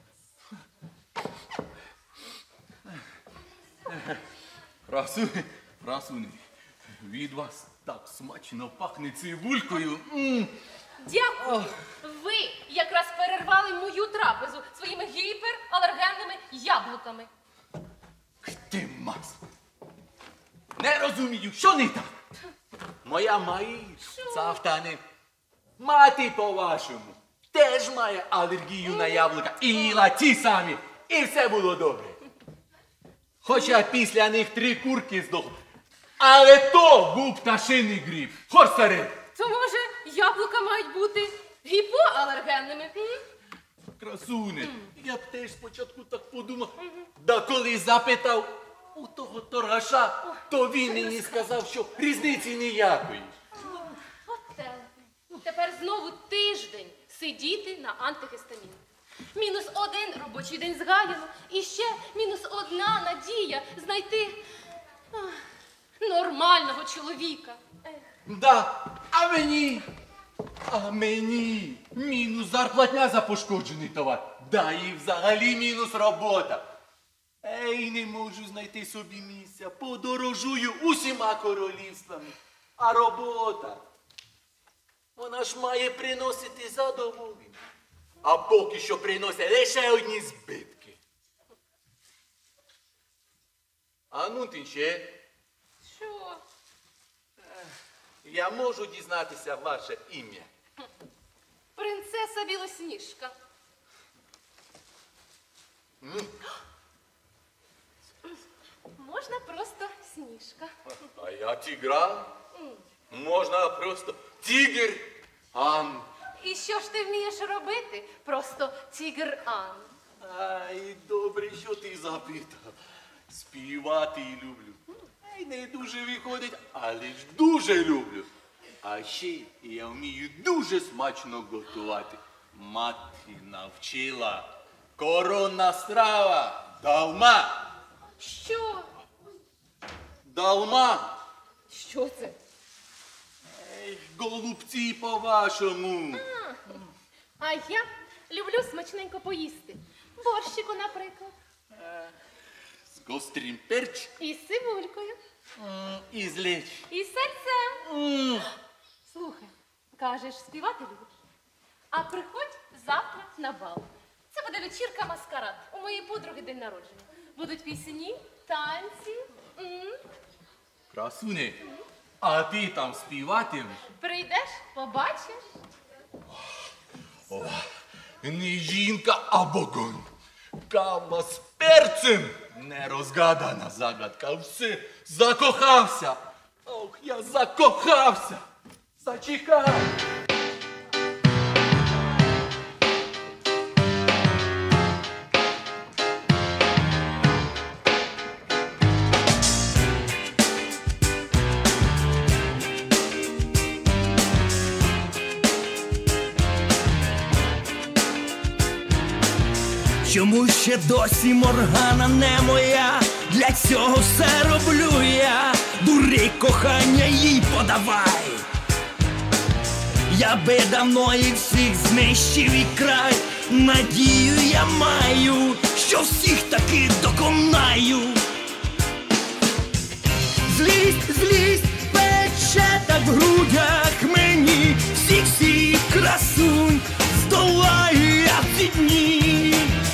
Красуни, красуни, від вас так смачно пахне цибулькою. М.
Дякую. Ви якраз перервали мою трапезу своїми гіпералергенними яблуками.
Ти мас. Не розумію, що не так. Моя Маїш, цавтане, мати по-вашому, теж має алергію на яблука і їла ті самі, і все було добре. Хоча після них три курки здохли. Але то був пташиний гриб. Хоч старий.
То може яблука мають бути гіпоалергенними?
Красуне, я б теж спочатку так подумав. Да коли запитав у того торгаша, то він мені сказав, що різниці ніякої.
Оте. Тепер знову тиждень сидіти на антигістаміні. Мінус один робочий день згаяно. І ще мінус одна надія знайти ах, нормального чоловіка. Ех.
Да, а мені, а мені мінус зарплатня за пошкоджений товар. Да, і взагалі мінус робота. Ей, не можу знайти собі місця, подорожую усіма королівствами. А робота, вона ж має приносити задоволення. А поки що приносять лише одні збитки. А ну ти ще.
Що?
Я можу дізнатися ваше ім'я.
Принцеса Білосніжка.
М?
Можна просто Сніжка.
А я тігра. Можна просто тігр. Ан.
І що ж ти вмієш робити? Просто тігр Ан.
Ай, добре, що ти запитав. Співати люблю. Ай, не дуже виходить, але ж дуже люблю. А ще я вмію дуже смачно готувати. Мати навчила. Коронна страва. Далма.
Що?
Далма.
Що це?
Ей, голубці по-вашому.
А, а я люблю смачненько поїсти. Борщику, наприклад.
З гострим перчиком.
І з цибулькою.
І з леч.
І з серцем. Слухай, кажеш, співати любиш? А приходь завтра на бал. Це буде вечірка маскарад. У моєї подруги день народження. Будуть пісні, танці. М.
Красуне, а ти там співатимеш?
Прийдеш, побачиш.
О, не жінка, а вогонь. Кава з перцем. Нерозгадана загадка. Все, закохався. Ох, я закохався. Зачекай.
Чому ще досі Моргана не моя? Для цього все роблю я. Дури, кохання, їй подавай. Я би давно їх всіх знищив і край. Надію я маю, що всіх таки доконаю. Злість, злість пече так в грудях мені. Всіх всіх красунь здолаю я в ці дні.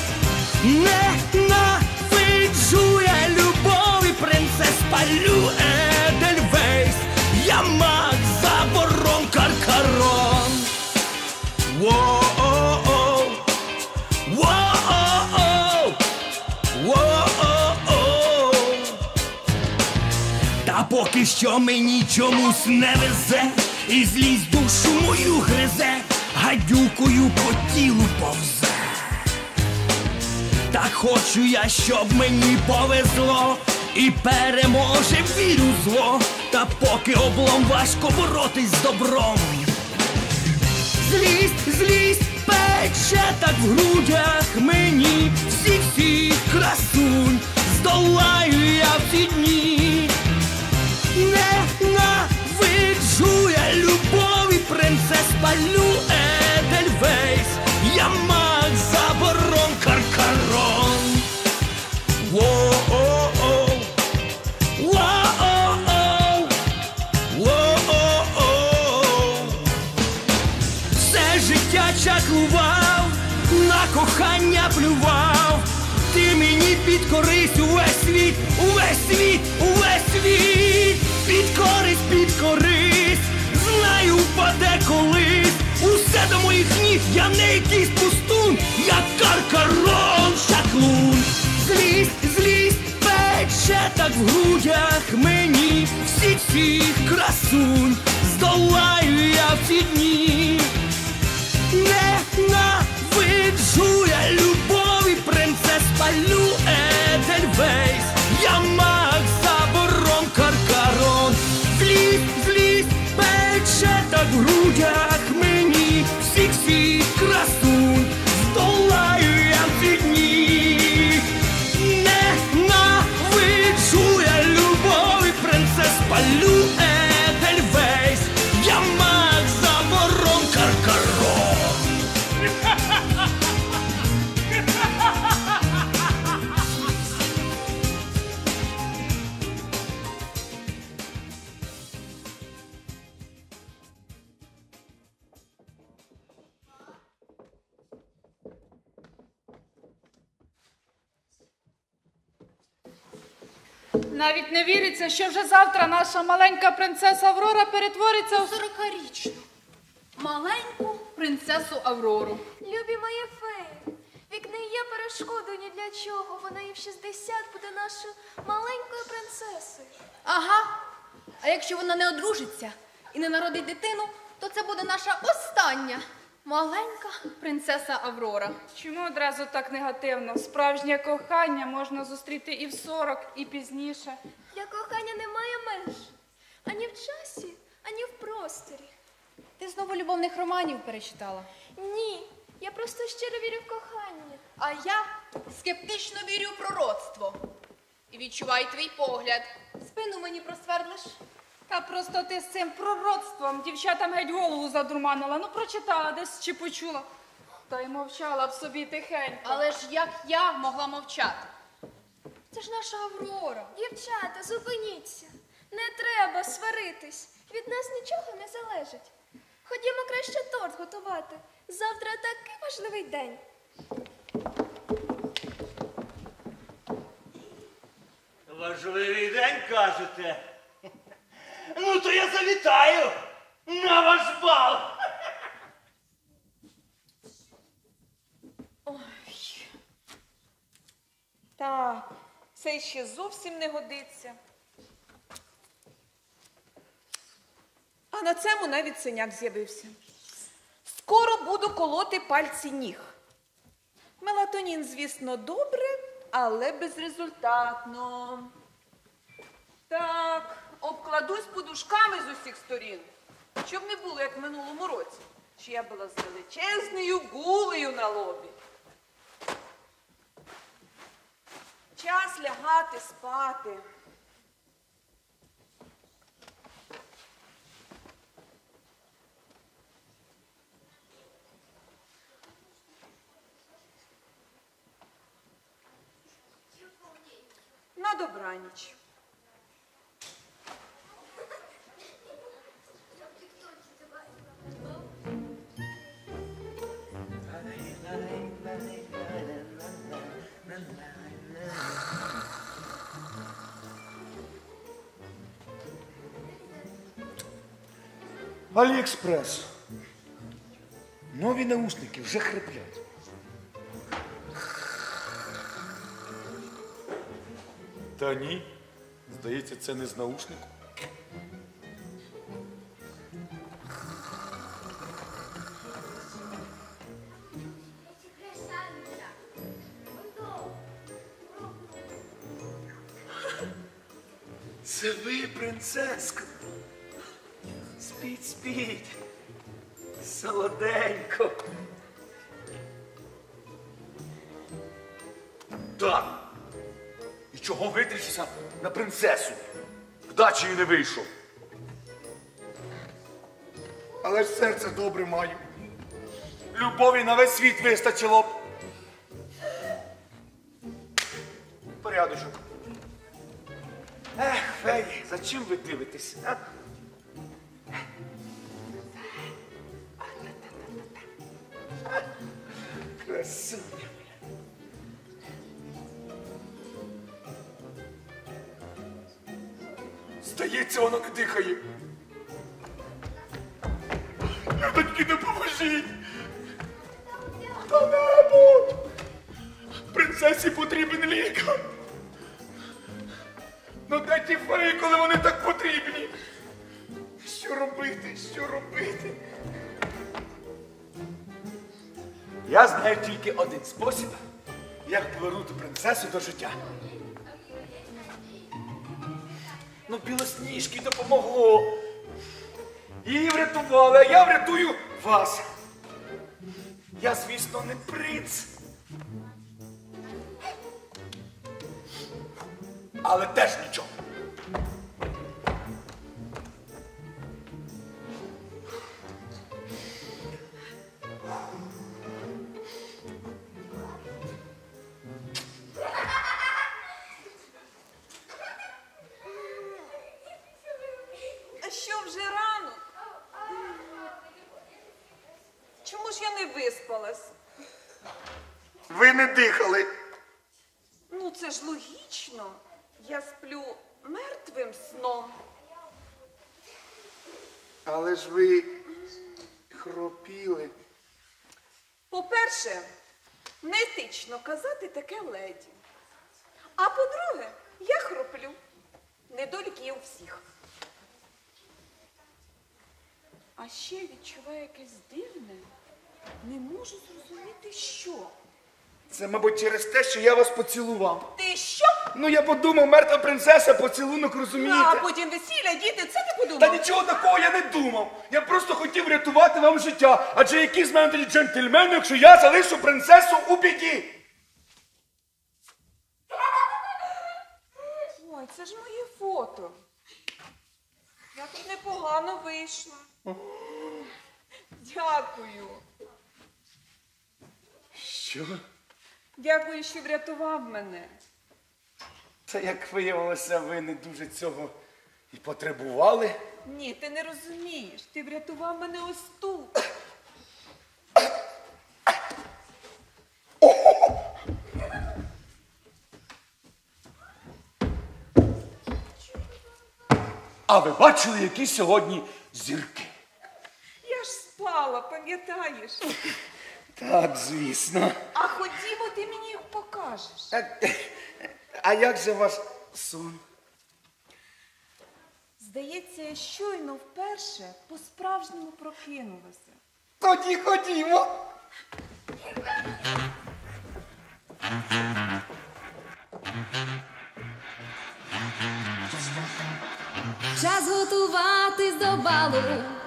Ненавиджу я любові принцес, палю Едельвейс. Я маг заборон Каркарон. Воу-оу, воу-оу, воу-оу. Та поки що мені чомусь не везе, і злість душу мою гризе, гадюкою по тілу повзе. Так хочу я, щоб мені повезло, і переможе вірю зло. Та поки облом важко боротись з добром. Злість, злість пече так в грудях мені, всіх всіх красунь здолаю я в ці дні. Ненавиджу я любові принцес, палю Едельвейс, я маг заборон Каркарон. Воу-о-о, воу-о-о, воу-о-о. Все життя чаклував, на кохання плював, ти мені підкорись увесь світ, увесь світ, увесь світ. Підкорись, підкорись, знаю, впаде колись. Усе до моїх ніг, я не якийсь пустун, я Каркарон, шаклун. Злість, злість пече так в грудях мені, всіх всіх красунь здолаю я в ці дні. Ненавиджу я любові принцес, палю Едельвейс, я маг заборон Каркарон. Злість, злість пече так в грудях мені, всіх всіх красунь здолаю я в ці дні. Ненавиджу я любові принцес, палю Едельвейс, я маг заборон Каркарон.
Навіть не віриться, що вже завтра наша маленька принцеса Аврора перетвориться у
сорокарічну маленьку принцесу Аврору.
Любі мої феї, вік не є перешкодою ні для чого. Вона і в шістдесят буде нашою маленькою принцесою.
Ага. А якщо вона не одружиться і не народить дитину, то це буде наша остання маленька принцеса Аврора.
Чому одразу так негативно? Справжнє кохання можна зустріти і в сорок, і пізніше.
Для кохання немає меж. Ані в часі, ані в просторі.
Ти знову любовних романів перечитала?
Ні, я просто щиро вірю в кохання.
А я скептично вірю в пророцтво. І відчуваю твій погляд. Спину мені просвердлиш?
Та просто ти з цим пророцтвом дівчатам геть голову задурманила. Ну, прочитала десь чи почула. Та й мовчала б собі тихенько.
Але ж як я могла мовчати? Це ж наша Аврора.
Дівчата, зупиніться. Не треба сваритись. Від нас нічого не залежить. Ходімо краще торт готувати. Завтра такий важливий день.
Важливий день, кажете? Ну, то я завітаю на ваш бал.
Ой. Так, це ще зовсім не годиться. А на цьому навіть синяк з'явився. Скоро буду колоти пальці ніг. Мелатонін, звісно, добре, але безрезультатно. Так, обкладусь подушками з усіх сторін, щоб не було, як в минулому році, що я була з величезною гулею на лобі. Час лягати, спати. На добраніч.
Аліекспрес. Нові наушники вже хриплять. Та ні, здається, це не з наушнику. Це ви, принцеска. Спіть, спіть. Солоденько. Так. І чого витріщився на принцесу? Вдачі не вийшов. Але ж серце добре маю. Любові на весь світ вистачило б. Порядочок. Ех, феї, за чим ви дивитесь, а? Красуня. Здається, воно не дихає. Дочки, допоможіть! Хто-небудь! Принцесі потрібен лікар. Ну де ті феї, коли вони так потрібні? Що робити? Що робити? Я знаю тільки один спосіб, як повернути принцесу до життя. Ну, Білосніжки допомогло. Її врятували, а я врятую вас. Я, звісно, не принц. Але теж нічого.
А що вже рано? Чому ж я не виспалась?
Ви не дихали.
Ну, це ж логічно. Я сплю мертвим сном.
Але ж ви хропіли.
По-перше, не етично казати таке леді. А по-друге, я хроплю. Недолік є у всіх. А ще відчуваю якесь дивне. Не можу зрозуміти, що.
Це, мабуть, через те, що я вас поцілував.
Ти що?
Ну, я подумав, мертва принцеса, поцілунок, розумієте?
А потім весілля, діти, це ти подумав?
Та нічого такого я не думав. Я просто хотів врятувати вам життя. Адже які з мене тоді джентльмени, якщо я залишу принцесу у біді?
Ой, це ж моє фото. Як непогано вийшло. Дякую.
Що?
Дякую, що врятував мене.
Та як виявилося, ви не дуже цього і потребували.
Ні, ти не розумієш. Ти врятував мене ось тут.
А ви бачили, які сьогодні зірки?
Я ж спала, пам'ятаєш?
Так, звісно.
А ходімо, ти мені їх покажеш.
А як же ваш сон?
Здається, я щойно вперше по-справжньому прокинулася.
Тоді ходімо.
Час готуватись до балу,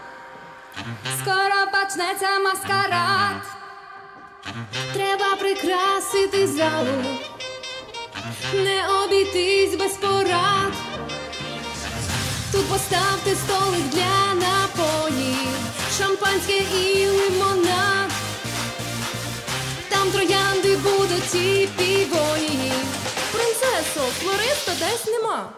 скоро почнеться маскарад. Треба прикрасити залу, не обійтись без порад. Тут поставте столик для напоїв, шампанське і лимонад. Там троянди будуть і півої. Принцесо, флориста десь нема.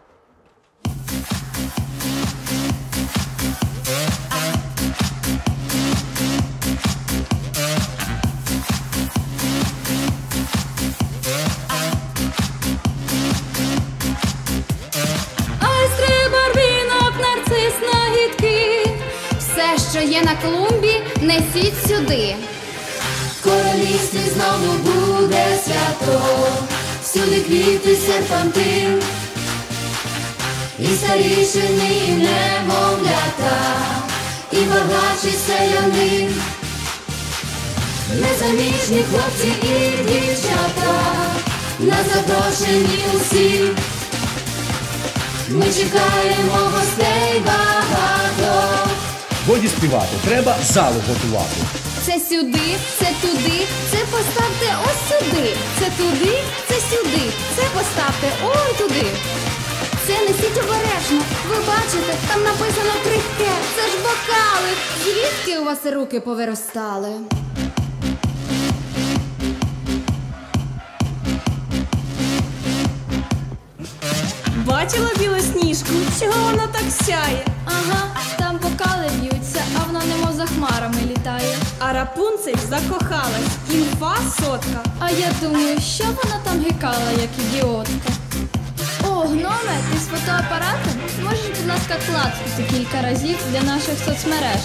Що є на клумбі, несіть сюди.
В королівстві знову буде свято, всюди квіти, серпантин, і старішини, і немовлята, і багач, і селянин, незаміжні хлопці і дівчата, на запрошені усі. Ми чекаємо гостей багато,
Годі співати, треба залу готувати.
Це сюди, це туди, це поставте ось сюди. Це туди, це сюди, це поставте он туди. Це несіть обережно. Ви бачите, там написано крихке. Це ж бокали. Звідки у вас руки повиростали?
Бачила білосніжку? Чого вона так сяє?
Ага, там бокали б'ються, а вона немов за хмарами літає.
А Рапунцель закохалась. Інфа сотка.
А я думаю, що вона там гикала, як ідіотка. О, гноме, ти з фотоапаратом? Можеш, будь ласка, клацнути кілька разів для наших соцмереж.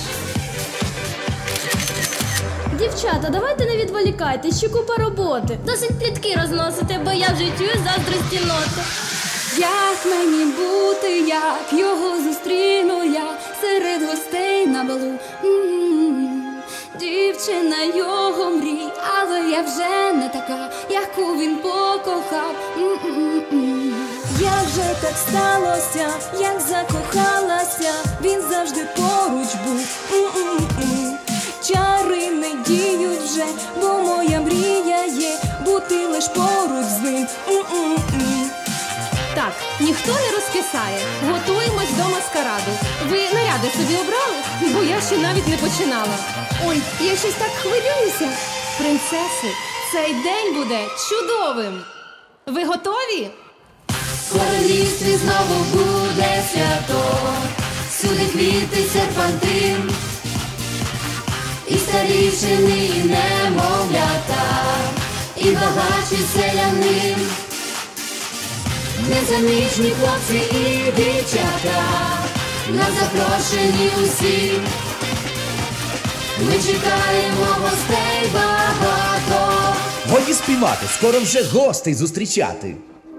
Дівчата, давайте не відволікайтесь, ще купа роботи. Досить плітки розносити, бо я вже чую заздрості ноти. Як мені бути, як його зустріну я серед гостей на балу. М-м-м. Дівчина його мрій, але я вже не така, яку він покохав. М-м-м.
Як же так сталося, як закохалася, він завжди поруч був. М-м-м. Чари не діють вже, бо моя мрія є бути лиш поруч з ним. М-м-м.
Так, ніхто не розкисає. Готуємось до маскараду. Ви наряди собі обрали? Бо я ще навіть не починала.
Ой, я щось так хвилююся.
Принцеси, цей день буде чудовим. Ви готові?
В королівстві знову буде свято, всюди квіти, серпантин, і старішини, і немовлята, і багачі селянин. Незаміжні хлопці і дівчата, на запрошені усі. Ми чекаємо гостей багато.
Годі співати, скоро вже гостей зустрічати.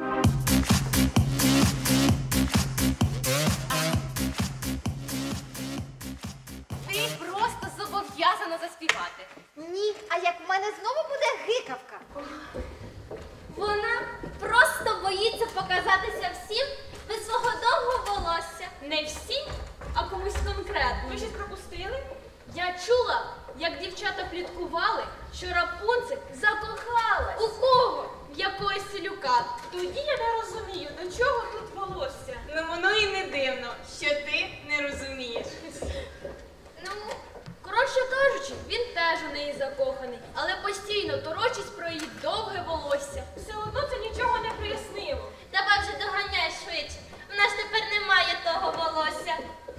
Ти просто зобов'язана заспівати.
Ні, а як в мене знову буде гикавка?
Вона просто боїться показатися всім без свого довгого волосся. Не всім, а комусь конкретно. Ви щось пропустили? Я чула, як дівчата пліткували, що Рапунцель закохалась. У кого? В якогось селюка. Тоді я не розумію, до чого тут волосся.
Ну воно і не дивно, що ти не розумієш.
Ну, коротше кажучи, він теж у неї закоханий, але постійно торочить про її довге волосся.
Все одно це нічого не прояснило.
Давай вже доганяй швидше. В нас тепер немає того волосся.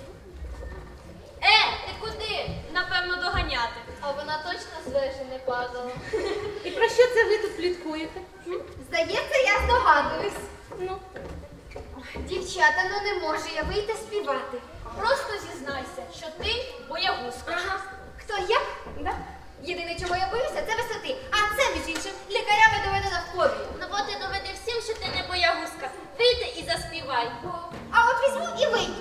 Е, ти куди? Напевно, доганяти. А вона точно з вежі не падала.
І про що це ви тут пліткуєте?
Здається, я здогадуюсь. Ну, дівчата, ну не можу я вийти співати.
Просто зізнайся, що ти боягузка.
Ага. Хто я? Да? Єдине, чого я боюся, це висоти. А це, між іншим, лікарями доведено в фобію.
Ну бо ти доведи всім, що ти не боягузка. Вийди і заспівай.
А от візьму і вийду.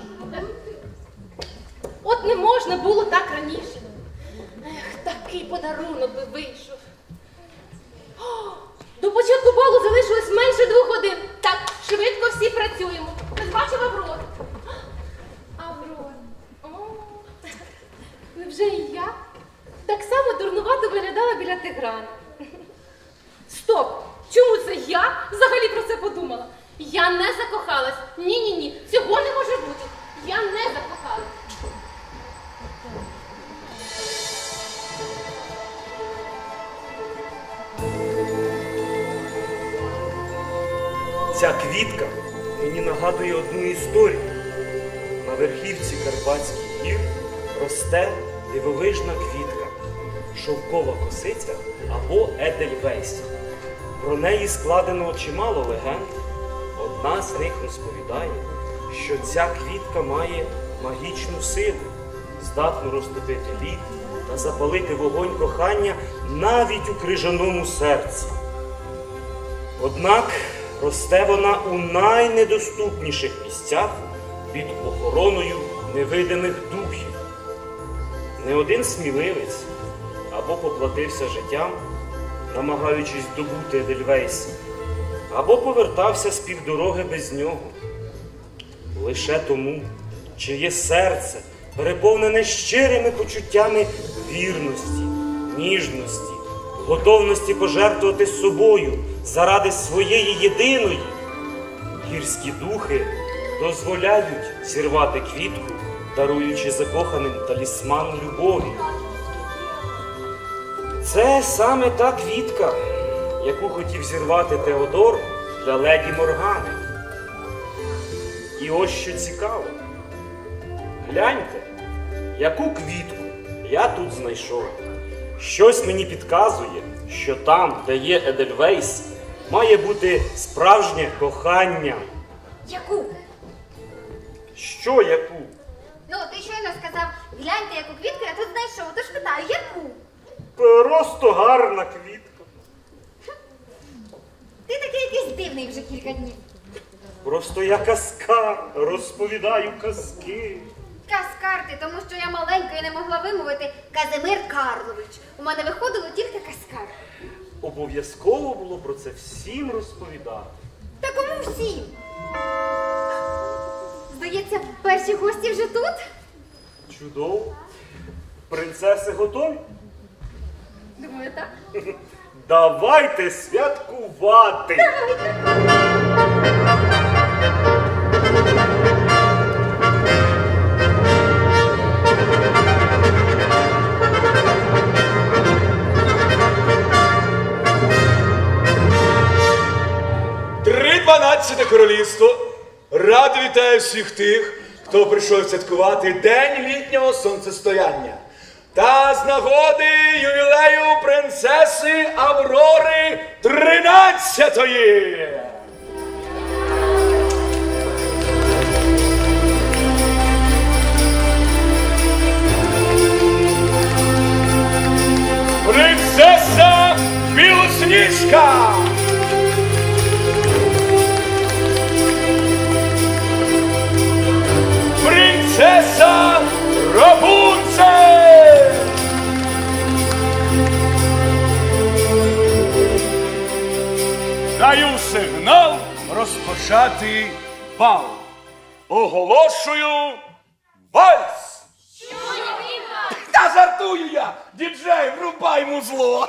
От не можна було так раніше. Ех, такий подарунок би вийшов. О, до початку балу залишилось менше двох годин. Так, швидко всі працюємо. Хтось бачив Аврору? Аврора. О, невже і я так само дурнувато виглядала біля Тиграна? Стоп! Чому це я взагалі про це подумала? Я не закохалась. Ні-ні-ні, цього не може бути. Я не закохалась.
Ця квітка мені нагадує одну історію. На верхівці Карпатських гір росте дивовижна квітка, шовкова косиця або Едельвейс. Про неї складено чимало легенд. Одна з них розповідає, що ця квітка має магічну силу, здатну розтопити лід та запалити вогонь кохання навіть у крижаному серці. Однак росте вона у найнедоступніших місцях під охороною невидимих духів. Не один сміливець або поплатився життям, намагаючись добути Едельвейс, або повертався з півдороги без нього. Лише тому, чиє серце переповнене щирими почуттями вірності, ніжності, готовності пожертвувати собою заради своєї єдиної. Гірські духи дозволяють зірвати квітку, даруючи закоханим талісман любові. Це саме та квітка, яку хотів зірвати Теодор для леді Моргани. І ось що цікаво. Гляньте, яку квітку я тут знайшов. Щось мені підказує, що там, де є Едельвейс, має бути справжнє кохання.
Яку?
Що яку?
Ну, ти щойно сказав, гляньте, яку квітку я тут знайшов. Тож питаю, яку?
Просто гарна квітка.
Ти такий якийсь дивний вже кілька днів.
Просто я казкар, розповідаю казки.
Каскар ти, тому що я маленька і не могла вимовити Казимир Карлович. У мене виходило тільки каскар.
Обов'язково було про це всім розповідати.
Та кому всім? Здається, перші гості вже тут?
Чудово. Принцеси готові?
Думаю, так.
Давайте святкувати!
Три дванадцяте королівство радо вітає всіх тих, хто прийшов святкувати День літнього сонцестояння. Та з нагоди ювілею принцеси Аврори тринадцятої. Принцеса Білосніжка. Принцеса Рапунцель! Даю сигнал розпочати бал. Оголошую вальс! Та жартую я! Діджей, врубай музло!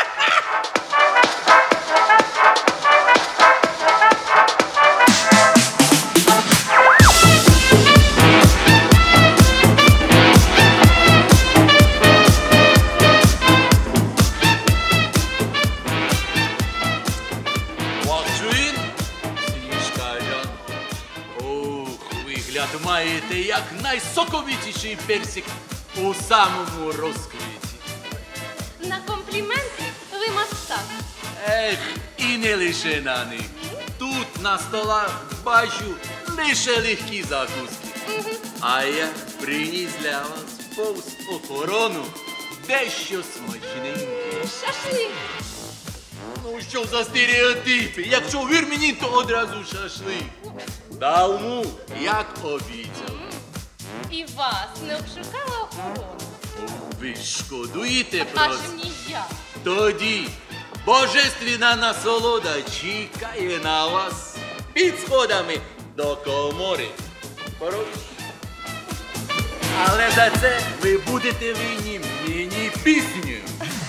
Маєте як найсоковитіший персик у самому розквіті.
На компліменти ви мастак.
Ех, і не лише на них. Тут на столах бачу лише легкі закуски. А я приніс для вас повз охорону дещо смачненьке.
Шашлик.
Ну що за стереотипи? Якщо вір мені, то одразу шашлик. Давно, як обіцяв.
І вас не обшукала охорона?
Ви шкодуєте про
Аж
це?
ніяк.
Тоді божественна насолода чекає на вас під сходами до комори. Хорош. Але за це ви будете винні мені пісню.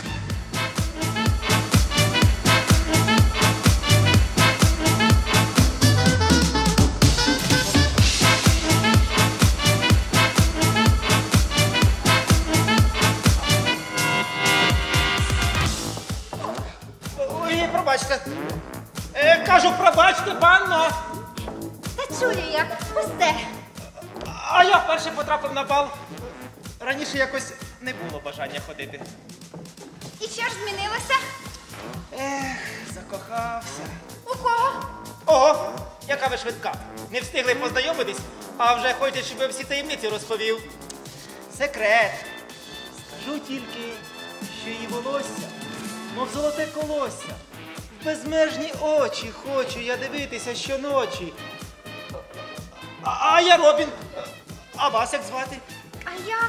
Ой, пробачте. Е, кажу, пробачте, панно.
Та чую я, пусте.
А я вперше потрапив на бал. Раніше якось не було бажання ходити.
І що ж змінилося?
Ех, закохався.
У кого?
О, яка ви швидка. Не встигли познайомитись, а вже хочете, щоб я всі таємниці розповів. Секрет. Скажу тільки, що її волосся, мов золоте колосся. В безмежні очі хочу я дивитися щоночі. А, а я Робін. А вас як звати?
А я...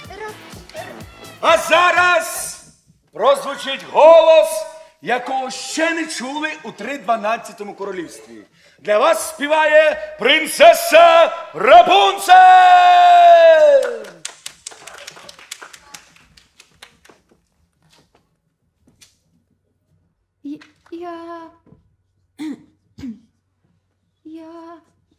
А зараз прозвучить голос, якого ще не чули у три дванадцятому королівстві. Для вас співає принцеса Рапунцель!
Я. Я.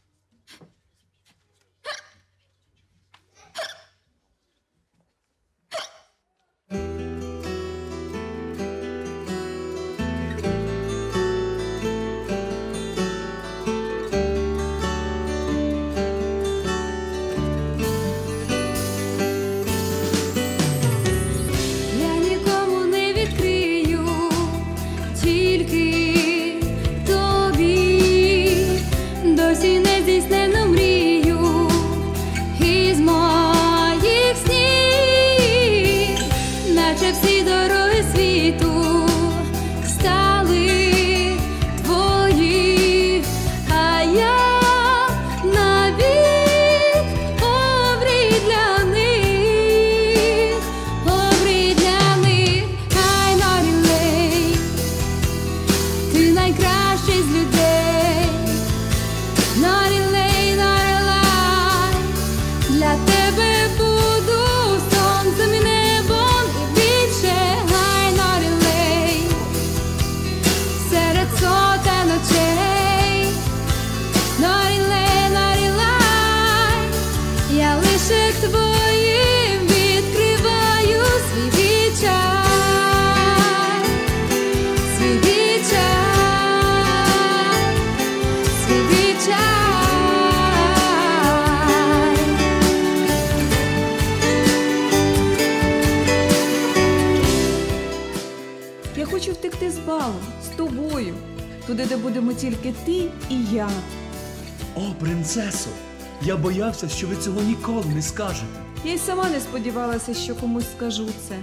Я нікому не відкрию, тільки тобі досі не здійснену мрію із моїх снів, наче всі дороги світу стали твої, а я навік обрій для них, обрій для них. Хай Норілей, ти найкращий з людей. Норілей, Норілай, для тебе буду сонцем і небом і більше. Хай Норілей, серед сотень ночей. Норілей, Норілай, я лише твоїм відкриваю свій відчай, свій відчай, свій відчай.
Я хочу втекти з балу, з тобою, туди, де будемо тільки ти і я.
О, принцесо, я боявся, що ви цього ніколи не скажете.
Я й сама не сподівалася, що комусь скажу це.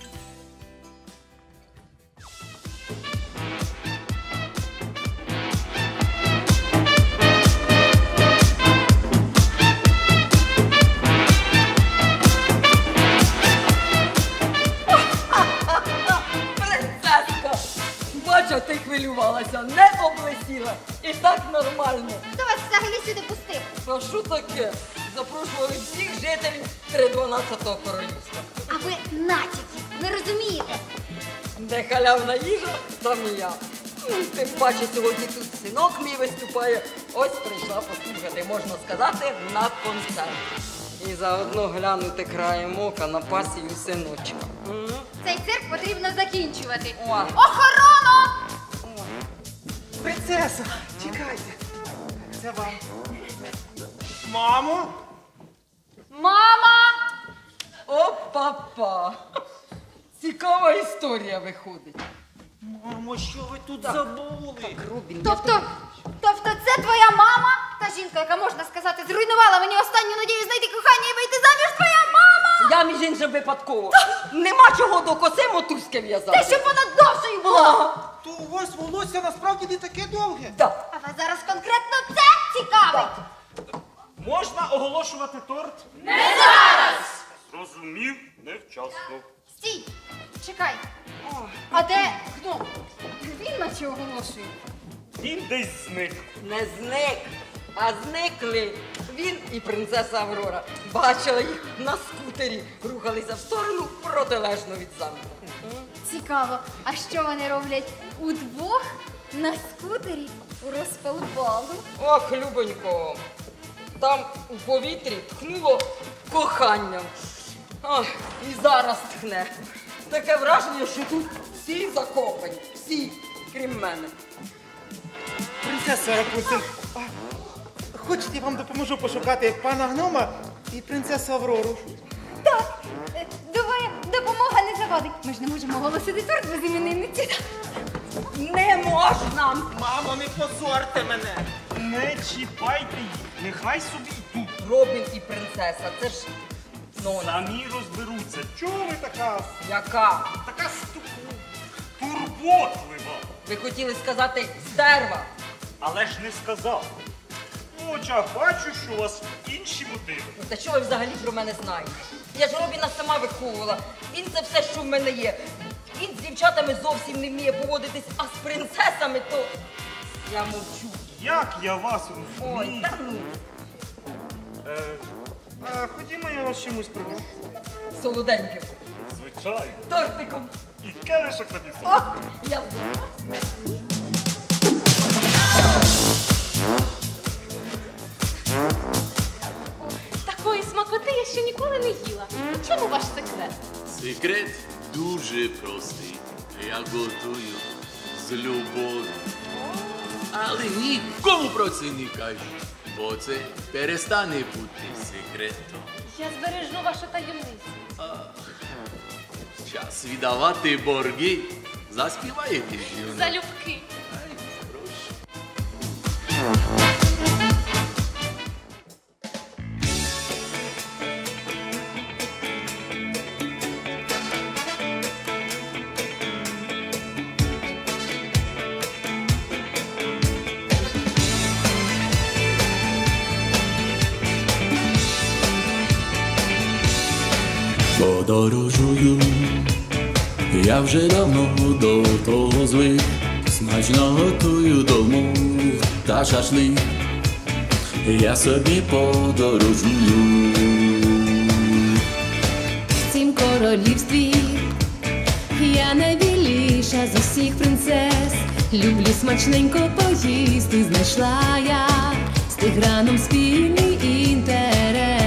Принцеска! Бачу, ти хвилювалася, не облесіла. І так нормально.
Хто вас взагалі сюди пустив?
А що таке? Запрошували всіх жителів три дванадцятого королівства.
А ви натяки, не розумієте?
Де халявна їжа, там і я. Ну, тим паче сьогодні тут синок мій виступає. Ось прийшла послухати, можна сказати, на концерт. І заодно глянути краєм ока на пасію синочка. М?
Цей цирк потрібно закінчувати.
О.
Охорона!
Принцеса, чекайте. Це вам. Мамо?
Мама! О, папа! Цікава історія виходить.
Мамо, що ви тут забули?
Так, Робін,
Тобто, тобто це твоя мама? Та жінка, яка, можна сказати, зруйнувала мені останню надію знайти кохання і вийти заміж, твоя мама!
Я, між іншим, випадково. Нема чого до коси мотузки в'язати.
Те, щоб вона довшою була!
То у вас волосся насправді не таке довге.
Так.
А вас зараз конкретно це цікавить?
Можна оголошувати торт?
Не зараз!
Зрозумів, невчасно.
Стій! Чекай. А де гном? Він наче оголошує.
Він десь зник.
Не зник, а зникли. Він і принцеса Аврора. Бачила їх на скутері. Рухалися в сторону протилежно від замку.
Цікаво, а що вони роблять удвох на скутері у розпал балу?
Ох, любонько, там у повітрі тхнуло коханням. Ах, і зараз тхне. Таке враження, що тут всі закопані. Всі, крім мене.
Принцеса Рапунцель, а, хочете, я вам допоможу пошукати пана гнома і принцесу Аврору?
Так, е, думаю, допомога не завадить. Ми ж не можемо оголосити торт без іменинниці.
Не можна!
Мамо, не позорте мене!
Не чіпайте їх, нехай собі йдуть.
Робін і принцеса, це ж... Ну,
самі розберуться. Чого ви така?
Яка?
Така сту... турботлива.
Ви хотіли сказати стерва.
Але ж не сказав. В очах бачу, що у вас інші мотиви.
Та що ви взагалі про мене знаєте? Я ж Робіна сама виховувала. Він це все, що в мене є. Він з дівчатами зовсім не вміє поводитись, а з принцесами то... Я мовчу.
Як я вас розумію?
Ой, та ну.
Е, а ходімо, я вас чимось пригощу.
Солоденьким.
Звичайно.
Тортиком.
І келишок тобі.
О, я вдома.
Такої смакоти я ще ніколи не їла. У чому ваш секрет?
Секрет дуже простий. Я готую з любов'ю. Але нікому про це не кажу, бо це перестане бути секретом.
Я збережу вашу таємницю.
Час віддавати борги. Заспіваєте жінку?
Залюбки.
Подорожую, я вже давно до того звик, смачно готую дому та шашлик, я собі подорожую.
В цім королівстві я найбільша з усіх принцес. Люблю смачненько поїсти, знайшла я з Тиграном спільний інтерес.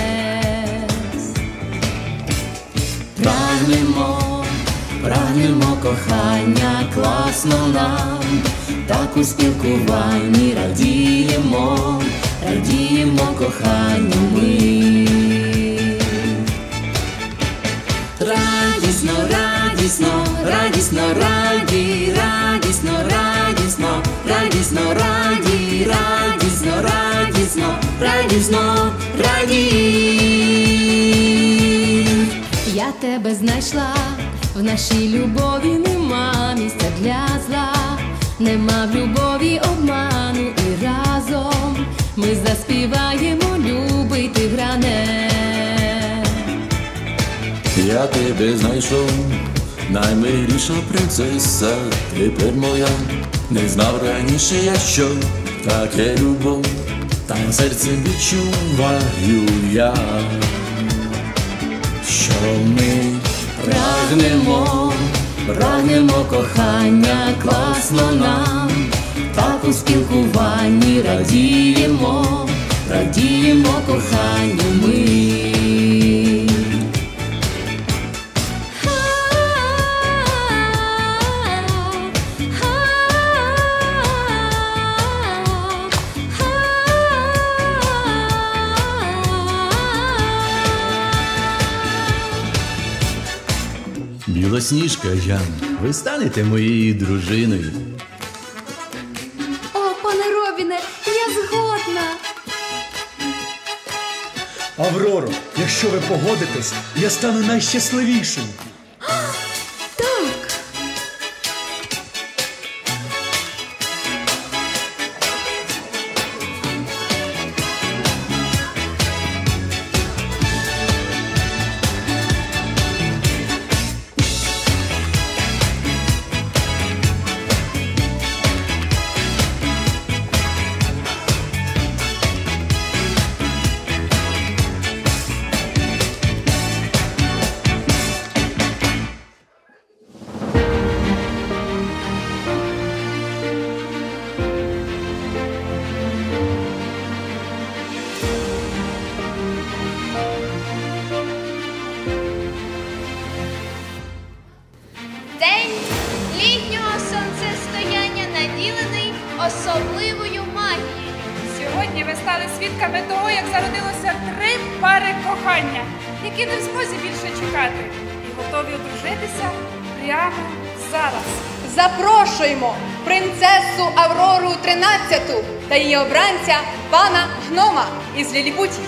Прагнемо, прагнемо кохання, класно нам, так у спілкуванні радіємо, радіємо коханню ми. Радісно, радісно, радісно, раді, радісно, радісно, радісно, раді, радісно, радісно, радісно, раді. Я тебе знайшла, в нашій любові нема місця для зла, нема в любові обману, і разом ми заспіваємо, любий Тигране.
Я тебе знайшов, наймиліша принцеса, тепер моя. Не знав раніше я, що таке любов, та серцем відчуваю я, що ми
Прагнемо, прагнемо кохання, класно нам, так у спілкуванні радіємо, радіємо коханню ми.
Білосніжка Жан, ви станете моєю дружиною.
О, пане Робіне, я згодна.
Авроро, якщо ви погодитесь, я стану найщасливішим.
Так.
День літнього сонцестояння наділений особливою магією.
Сьогодні ви стали свідками того, як зародилося три пари кохання, які не в змозі більше чекати і готові одружитися прямо зараз.
Запрошуємо принцесу Аврору тринадцяту та її обранця пана Гнома із Ліліпуті.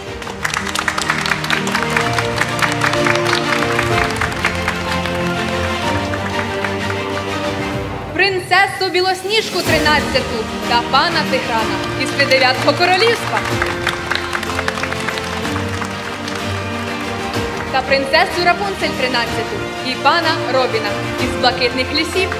Принцесу Білосніжку тринадцяту та пана Тиграна із Тридев'ятого королівства. Та принцесу Рапунцель тринадцяту і пана Робіна із Блакитних лісів.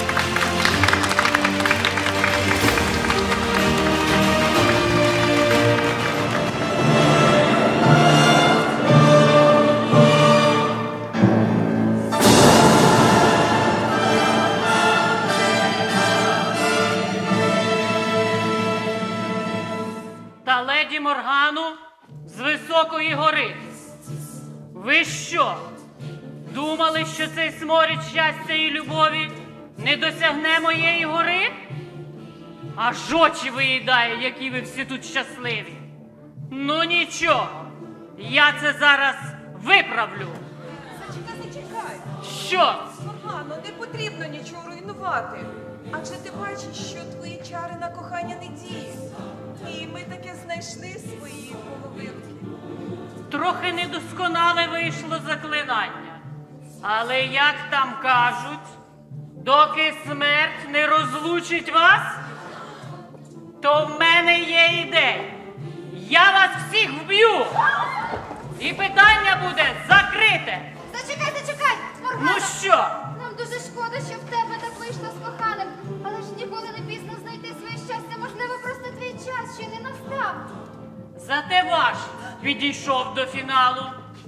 Думали, що цей сморід щастя і любові не досягне моєї гори? Аж очі виїдає, які ви всі тут щасливі. Ну нічого, я це зараз виправлю.
Зачекай, зачекай.
Що?
Кохано, не потрібно нічого руйнувати. Адже ти бачиш, що твої чари на кохання не діють. І ми таки знайшли свої половинки.
Трохи недосконале вийшло заклинання. Але як там кажуть, доки смерть не розлучить вас, то в мене є ідея. Я вас всіх вб'ю! І питання буде закрите!
Зачекай, зачекай! Моргана!
Ну що?
Нам дуже шкода, що в тебе так вийшло з коханим. Але ж ніколи не пізно знайти своє щастя. Можливо, просто твій час ще не настав.
Зате ваш підійшов до фіналу.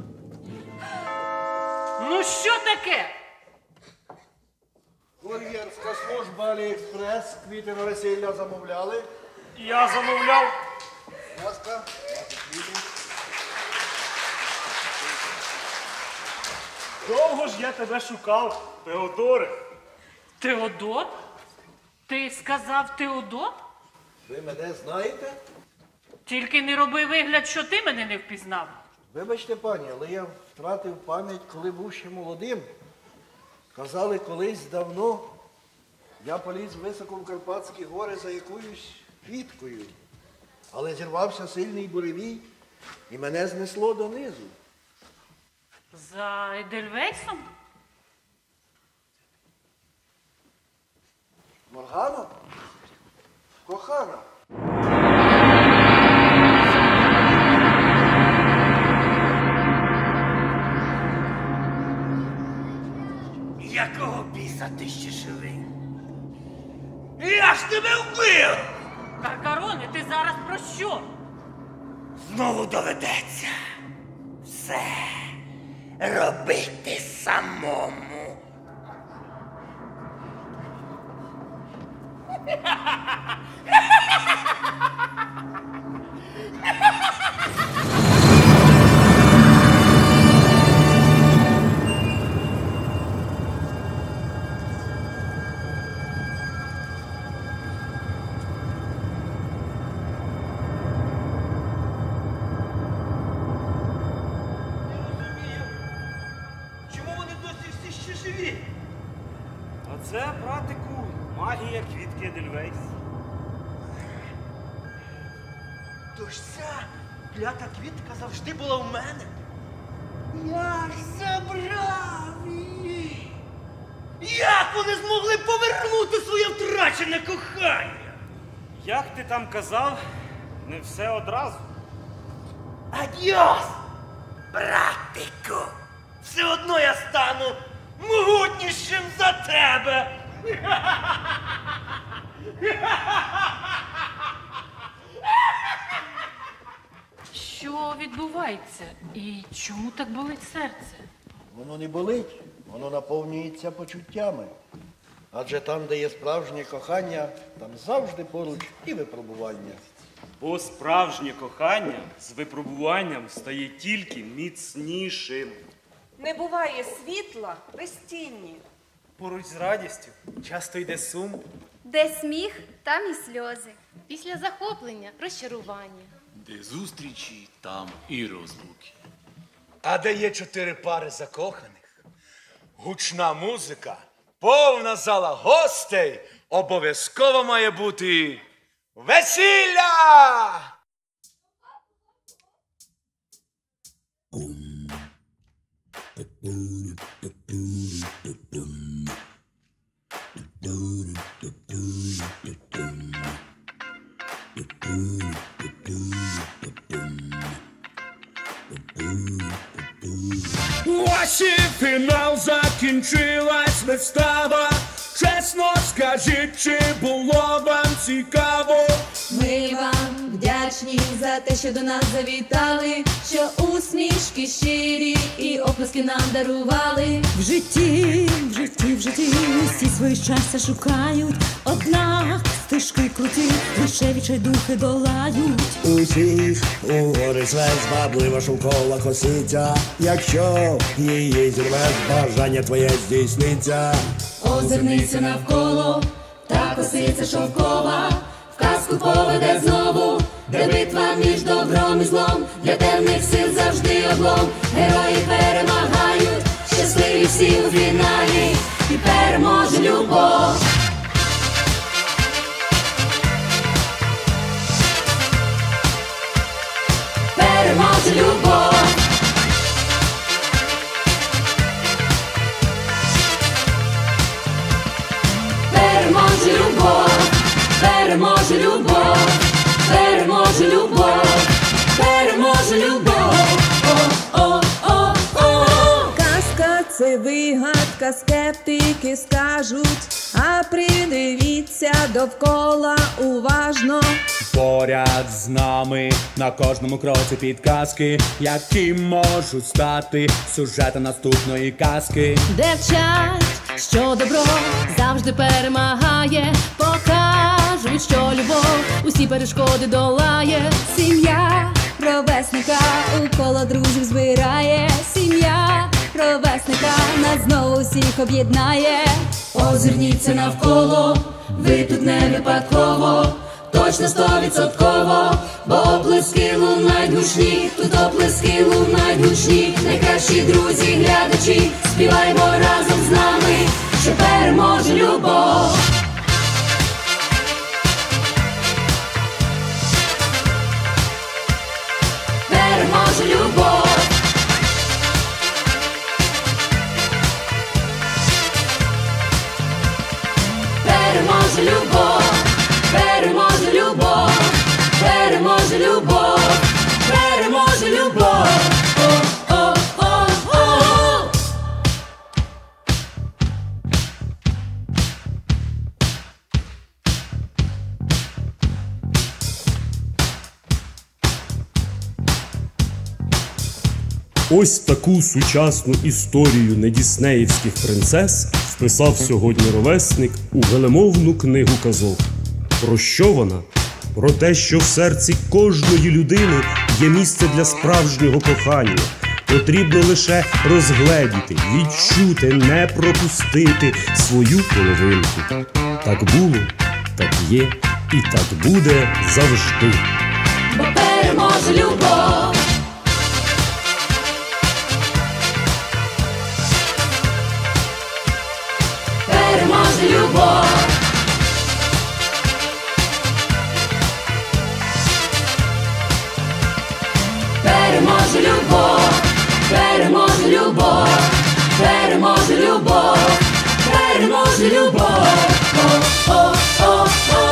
Ну що таке?
Кур'єрська служба Аліекспрес. Квіти на весілля замовляли.
Я замовляв.
Будь ласка, квіти.
Довго ж я тебе шукав, Теодоре.
Теодор? Ти сказав Теодор?
Ви мене знаєте?
Тільки не роби вигляд, що ти мене не впізнав.
Вибачте, пані, але я втратив пам'ять, коли був ще молодим. Казали, колись давно я поліз високо в Карпатські гори за якоюсь квіткою. Але зірвався сильний буревій і мене знесло донизу.
За Едельвейсом?
Моргано? Кохана?
Якого біса ти ще живий? Я ж тебе вбив!
Каркароне, ти зараз про що?
Знову доведеться все робити самому.
Чому вони досі всі ще живі? А це, братику, магія квітки Едельвейс.
Тож ця клята квітка завжди була в мене. Я ж забрав її. Як вони змогли повернути своє втрачене кохання?
Як ти там казав, не все одразу.
Адьос, братику. Все одно я стану могутнішим за тебе.
Що відбувається? І чому так болить серце?
Воно не болить, воно наповнюється почуттями. Адже там, де є справжнє кохання, там завжди поруч і випробування.
Бо справжнє кохання з випробуванням стає тільки міцнішим.
Не буває світла без тіні.
Поруч з радістю часто йде сум.
Де сміх, там і сльози.
Після захоплення розчарування.
Де зустрічі, там і розлуки.
А де є чотири пари закоханих, гучна музика, повна зала гостей, обов'язково має бути весілля!
Ось і фінал, закінчилась вистава. Чесно скажіть, чи було вам цікаво?
Ми вам вдячні за те, що до нас завітали, що усмішки щирі і оплески нам дарували.
В житті, в житті, в житті всі своє щастя шукають, однак
стежки круті, лише відчайдухи долають.
Усіх у гори свет зваблива шовкова косиця. Якщо її зірвеш, бажання твоє здійсниться.
Озирнися навколо, та косиця шовкова в казку поведе знову, де битва між добром і злом, для темних сил завжди облом. Герої перемагають, щасливі всі у фіналі, і переможе любов. Переможе любов. Переможе любов. Переможе любов. Переможе любов. Переможе любов. О-о-о-о.
Казка – це вигадка, скептики скажуть, а придивіться довкола уважно.
Поряд з нами на кожному кроці підказки, які можуть стати сюжетом наступної казки.
Де вчать, що добро завжди перемагає, покажуть, що любов усі перешкоди долає.
Сім'я ровесника у коло друзів збирає. Сім'я ровесника нас знову всіх об'єднає.
Озирніться навколо, ви тут не випадково, точно стовідсотково, бо оплески лунають гучні, тут оплески лунають гучні. Найкращі друзі, глядачі, співаймо разом з нами, що переможе любов. Переможе любов. Переможе любов. Переможе любов. Переможе любов. Переможе любов. О-о-о-о.
Ось таку сучасну історію недіснеївських принцес вписав сьогодні ровесник у велемовну книгу казок. Про що вона? Про те, що в серці кожної людини є місце для справжнього кохання. Потрібно лише розгледіти, відчути, не пропустити свою половинку. Так було, так є і так буде завжди.
Бо переможе любов. Переможе любов. Переможе любов. Переможе любов. Переможе любов. Переможе любов. О-о-о-о.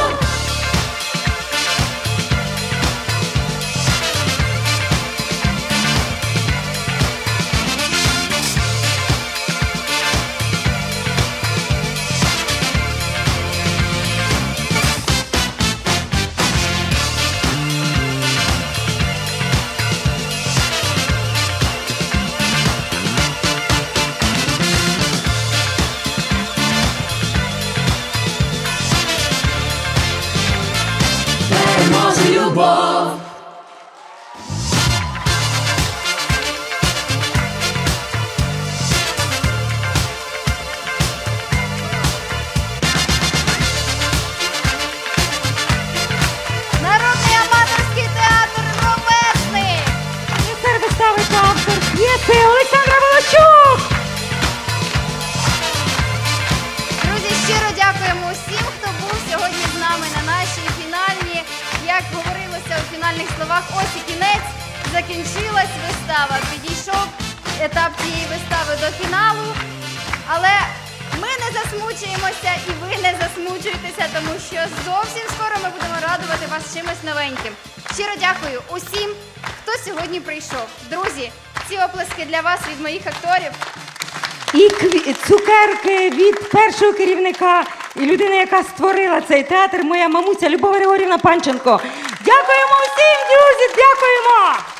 Переможе любов.
Народний аматорський театр «Ровесник».
Режисер вистави та автор п'єси Олександра Волощук.
Друзі, щиро дякуємо усім, хто був сьогодні з нами на нашій фінальній. Як говорилося у фінальних словах, ось і кінець, закінчилась вистава. Підійшов етап цієї вистави до фіналу. Але ми не засмучуємося і ви не засмучуєтеся, тому що зовсім скоро ми будемо радувати вас чимось новеньким. Щиро дякую усім, хто сьогодні прийшов. Друзі, ці оплески для вас від моїх акторів.
І кві- цукерки від першого керівника і людини, яка створила цей театр, моя мамуся Любов Григорівна Панченко. Дякуємо всім, друзі, дякуємо!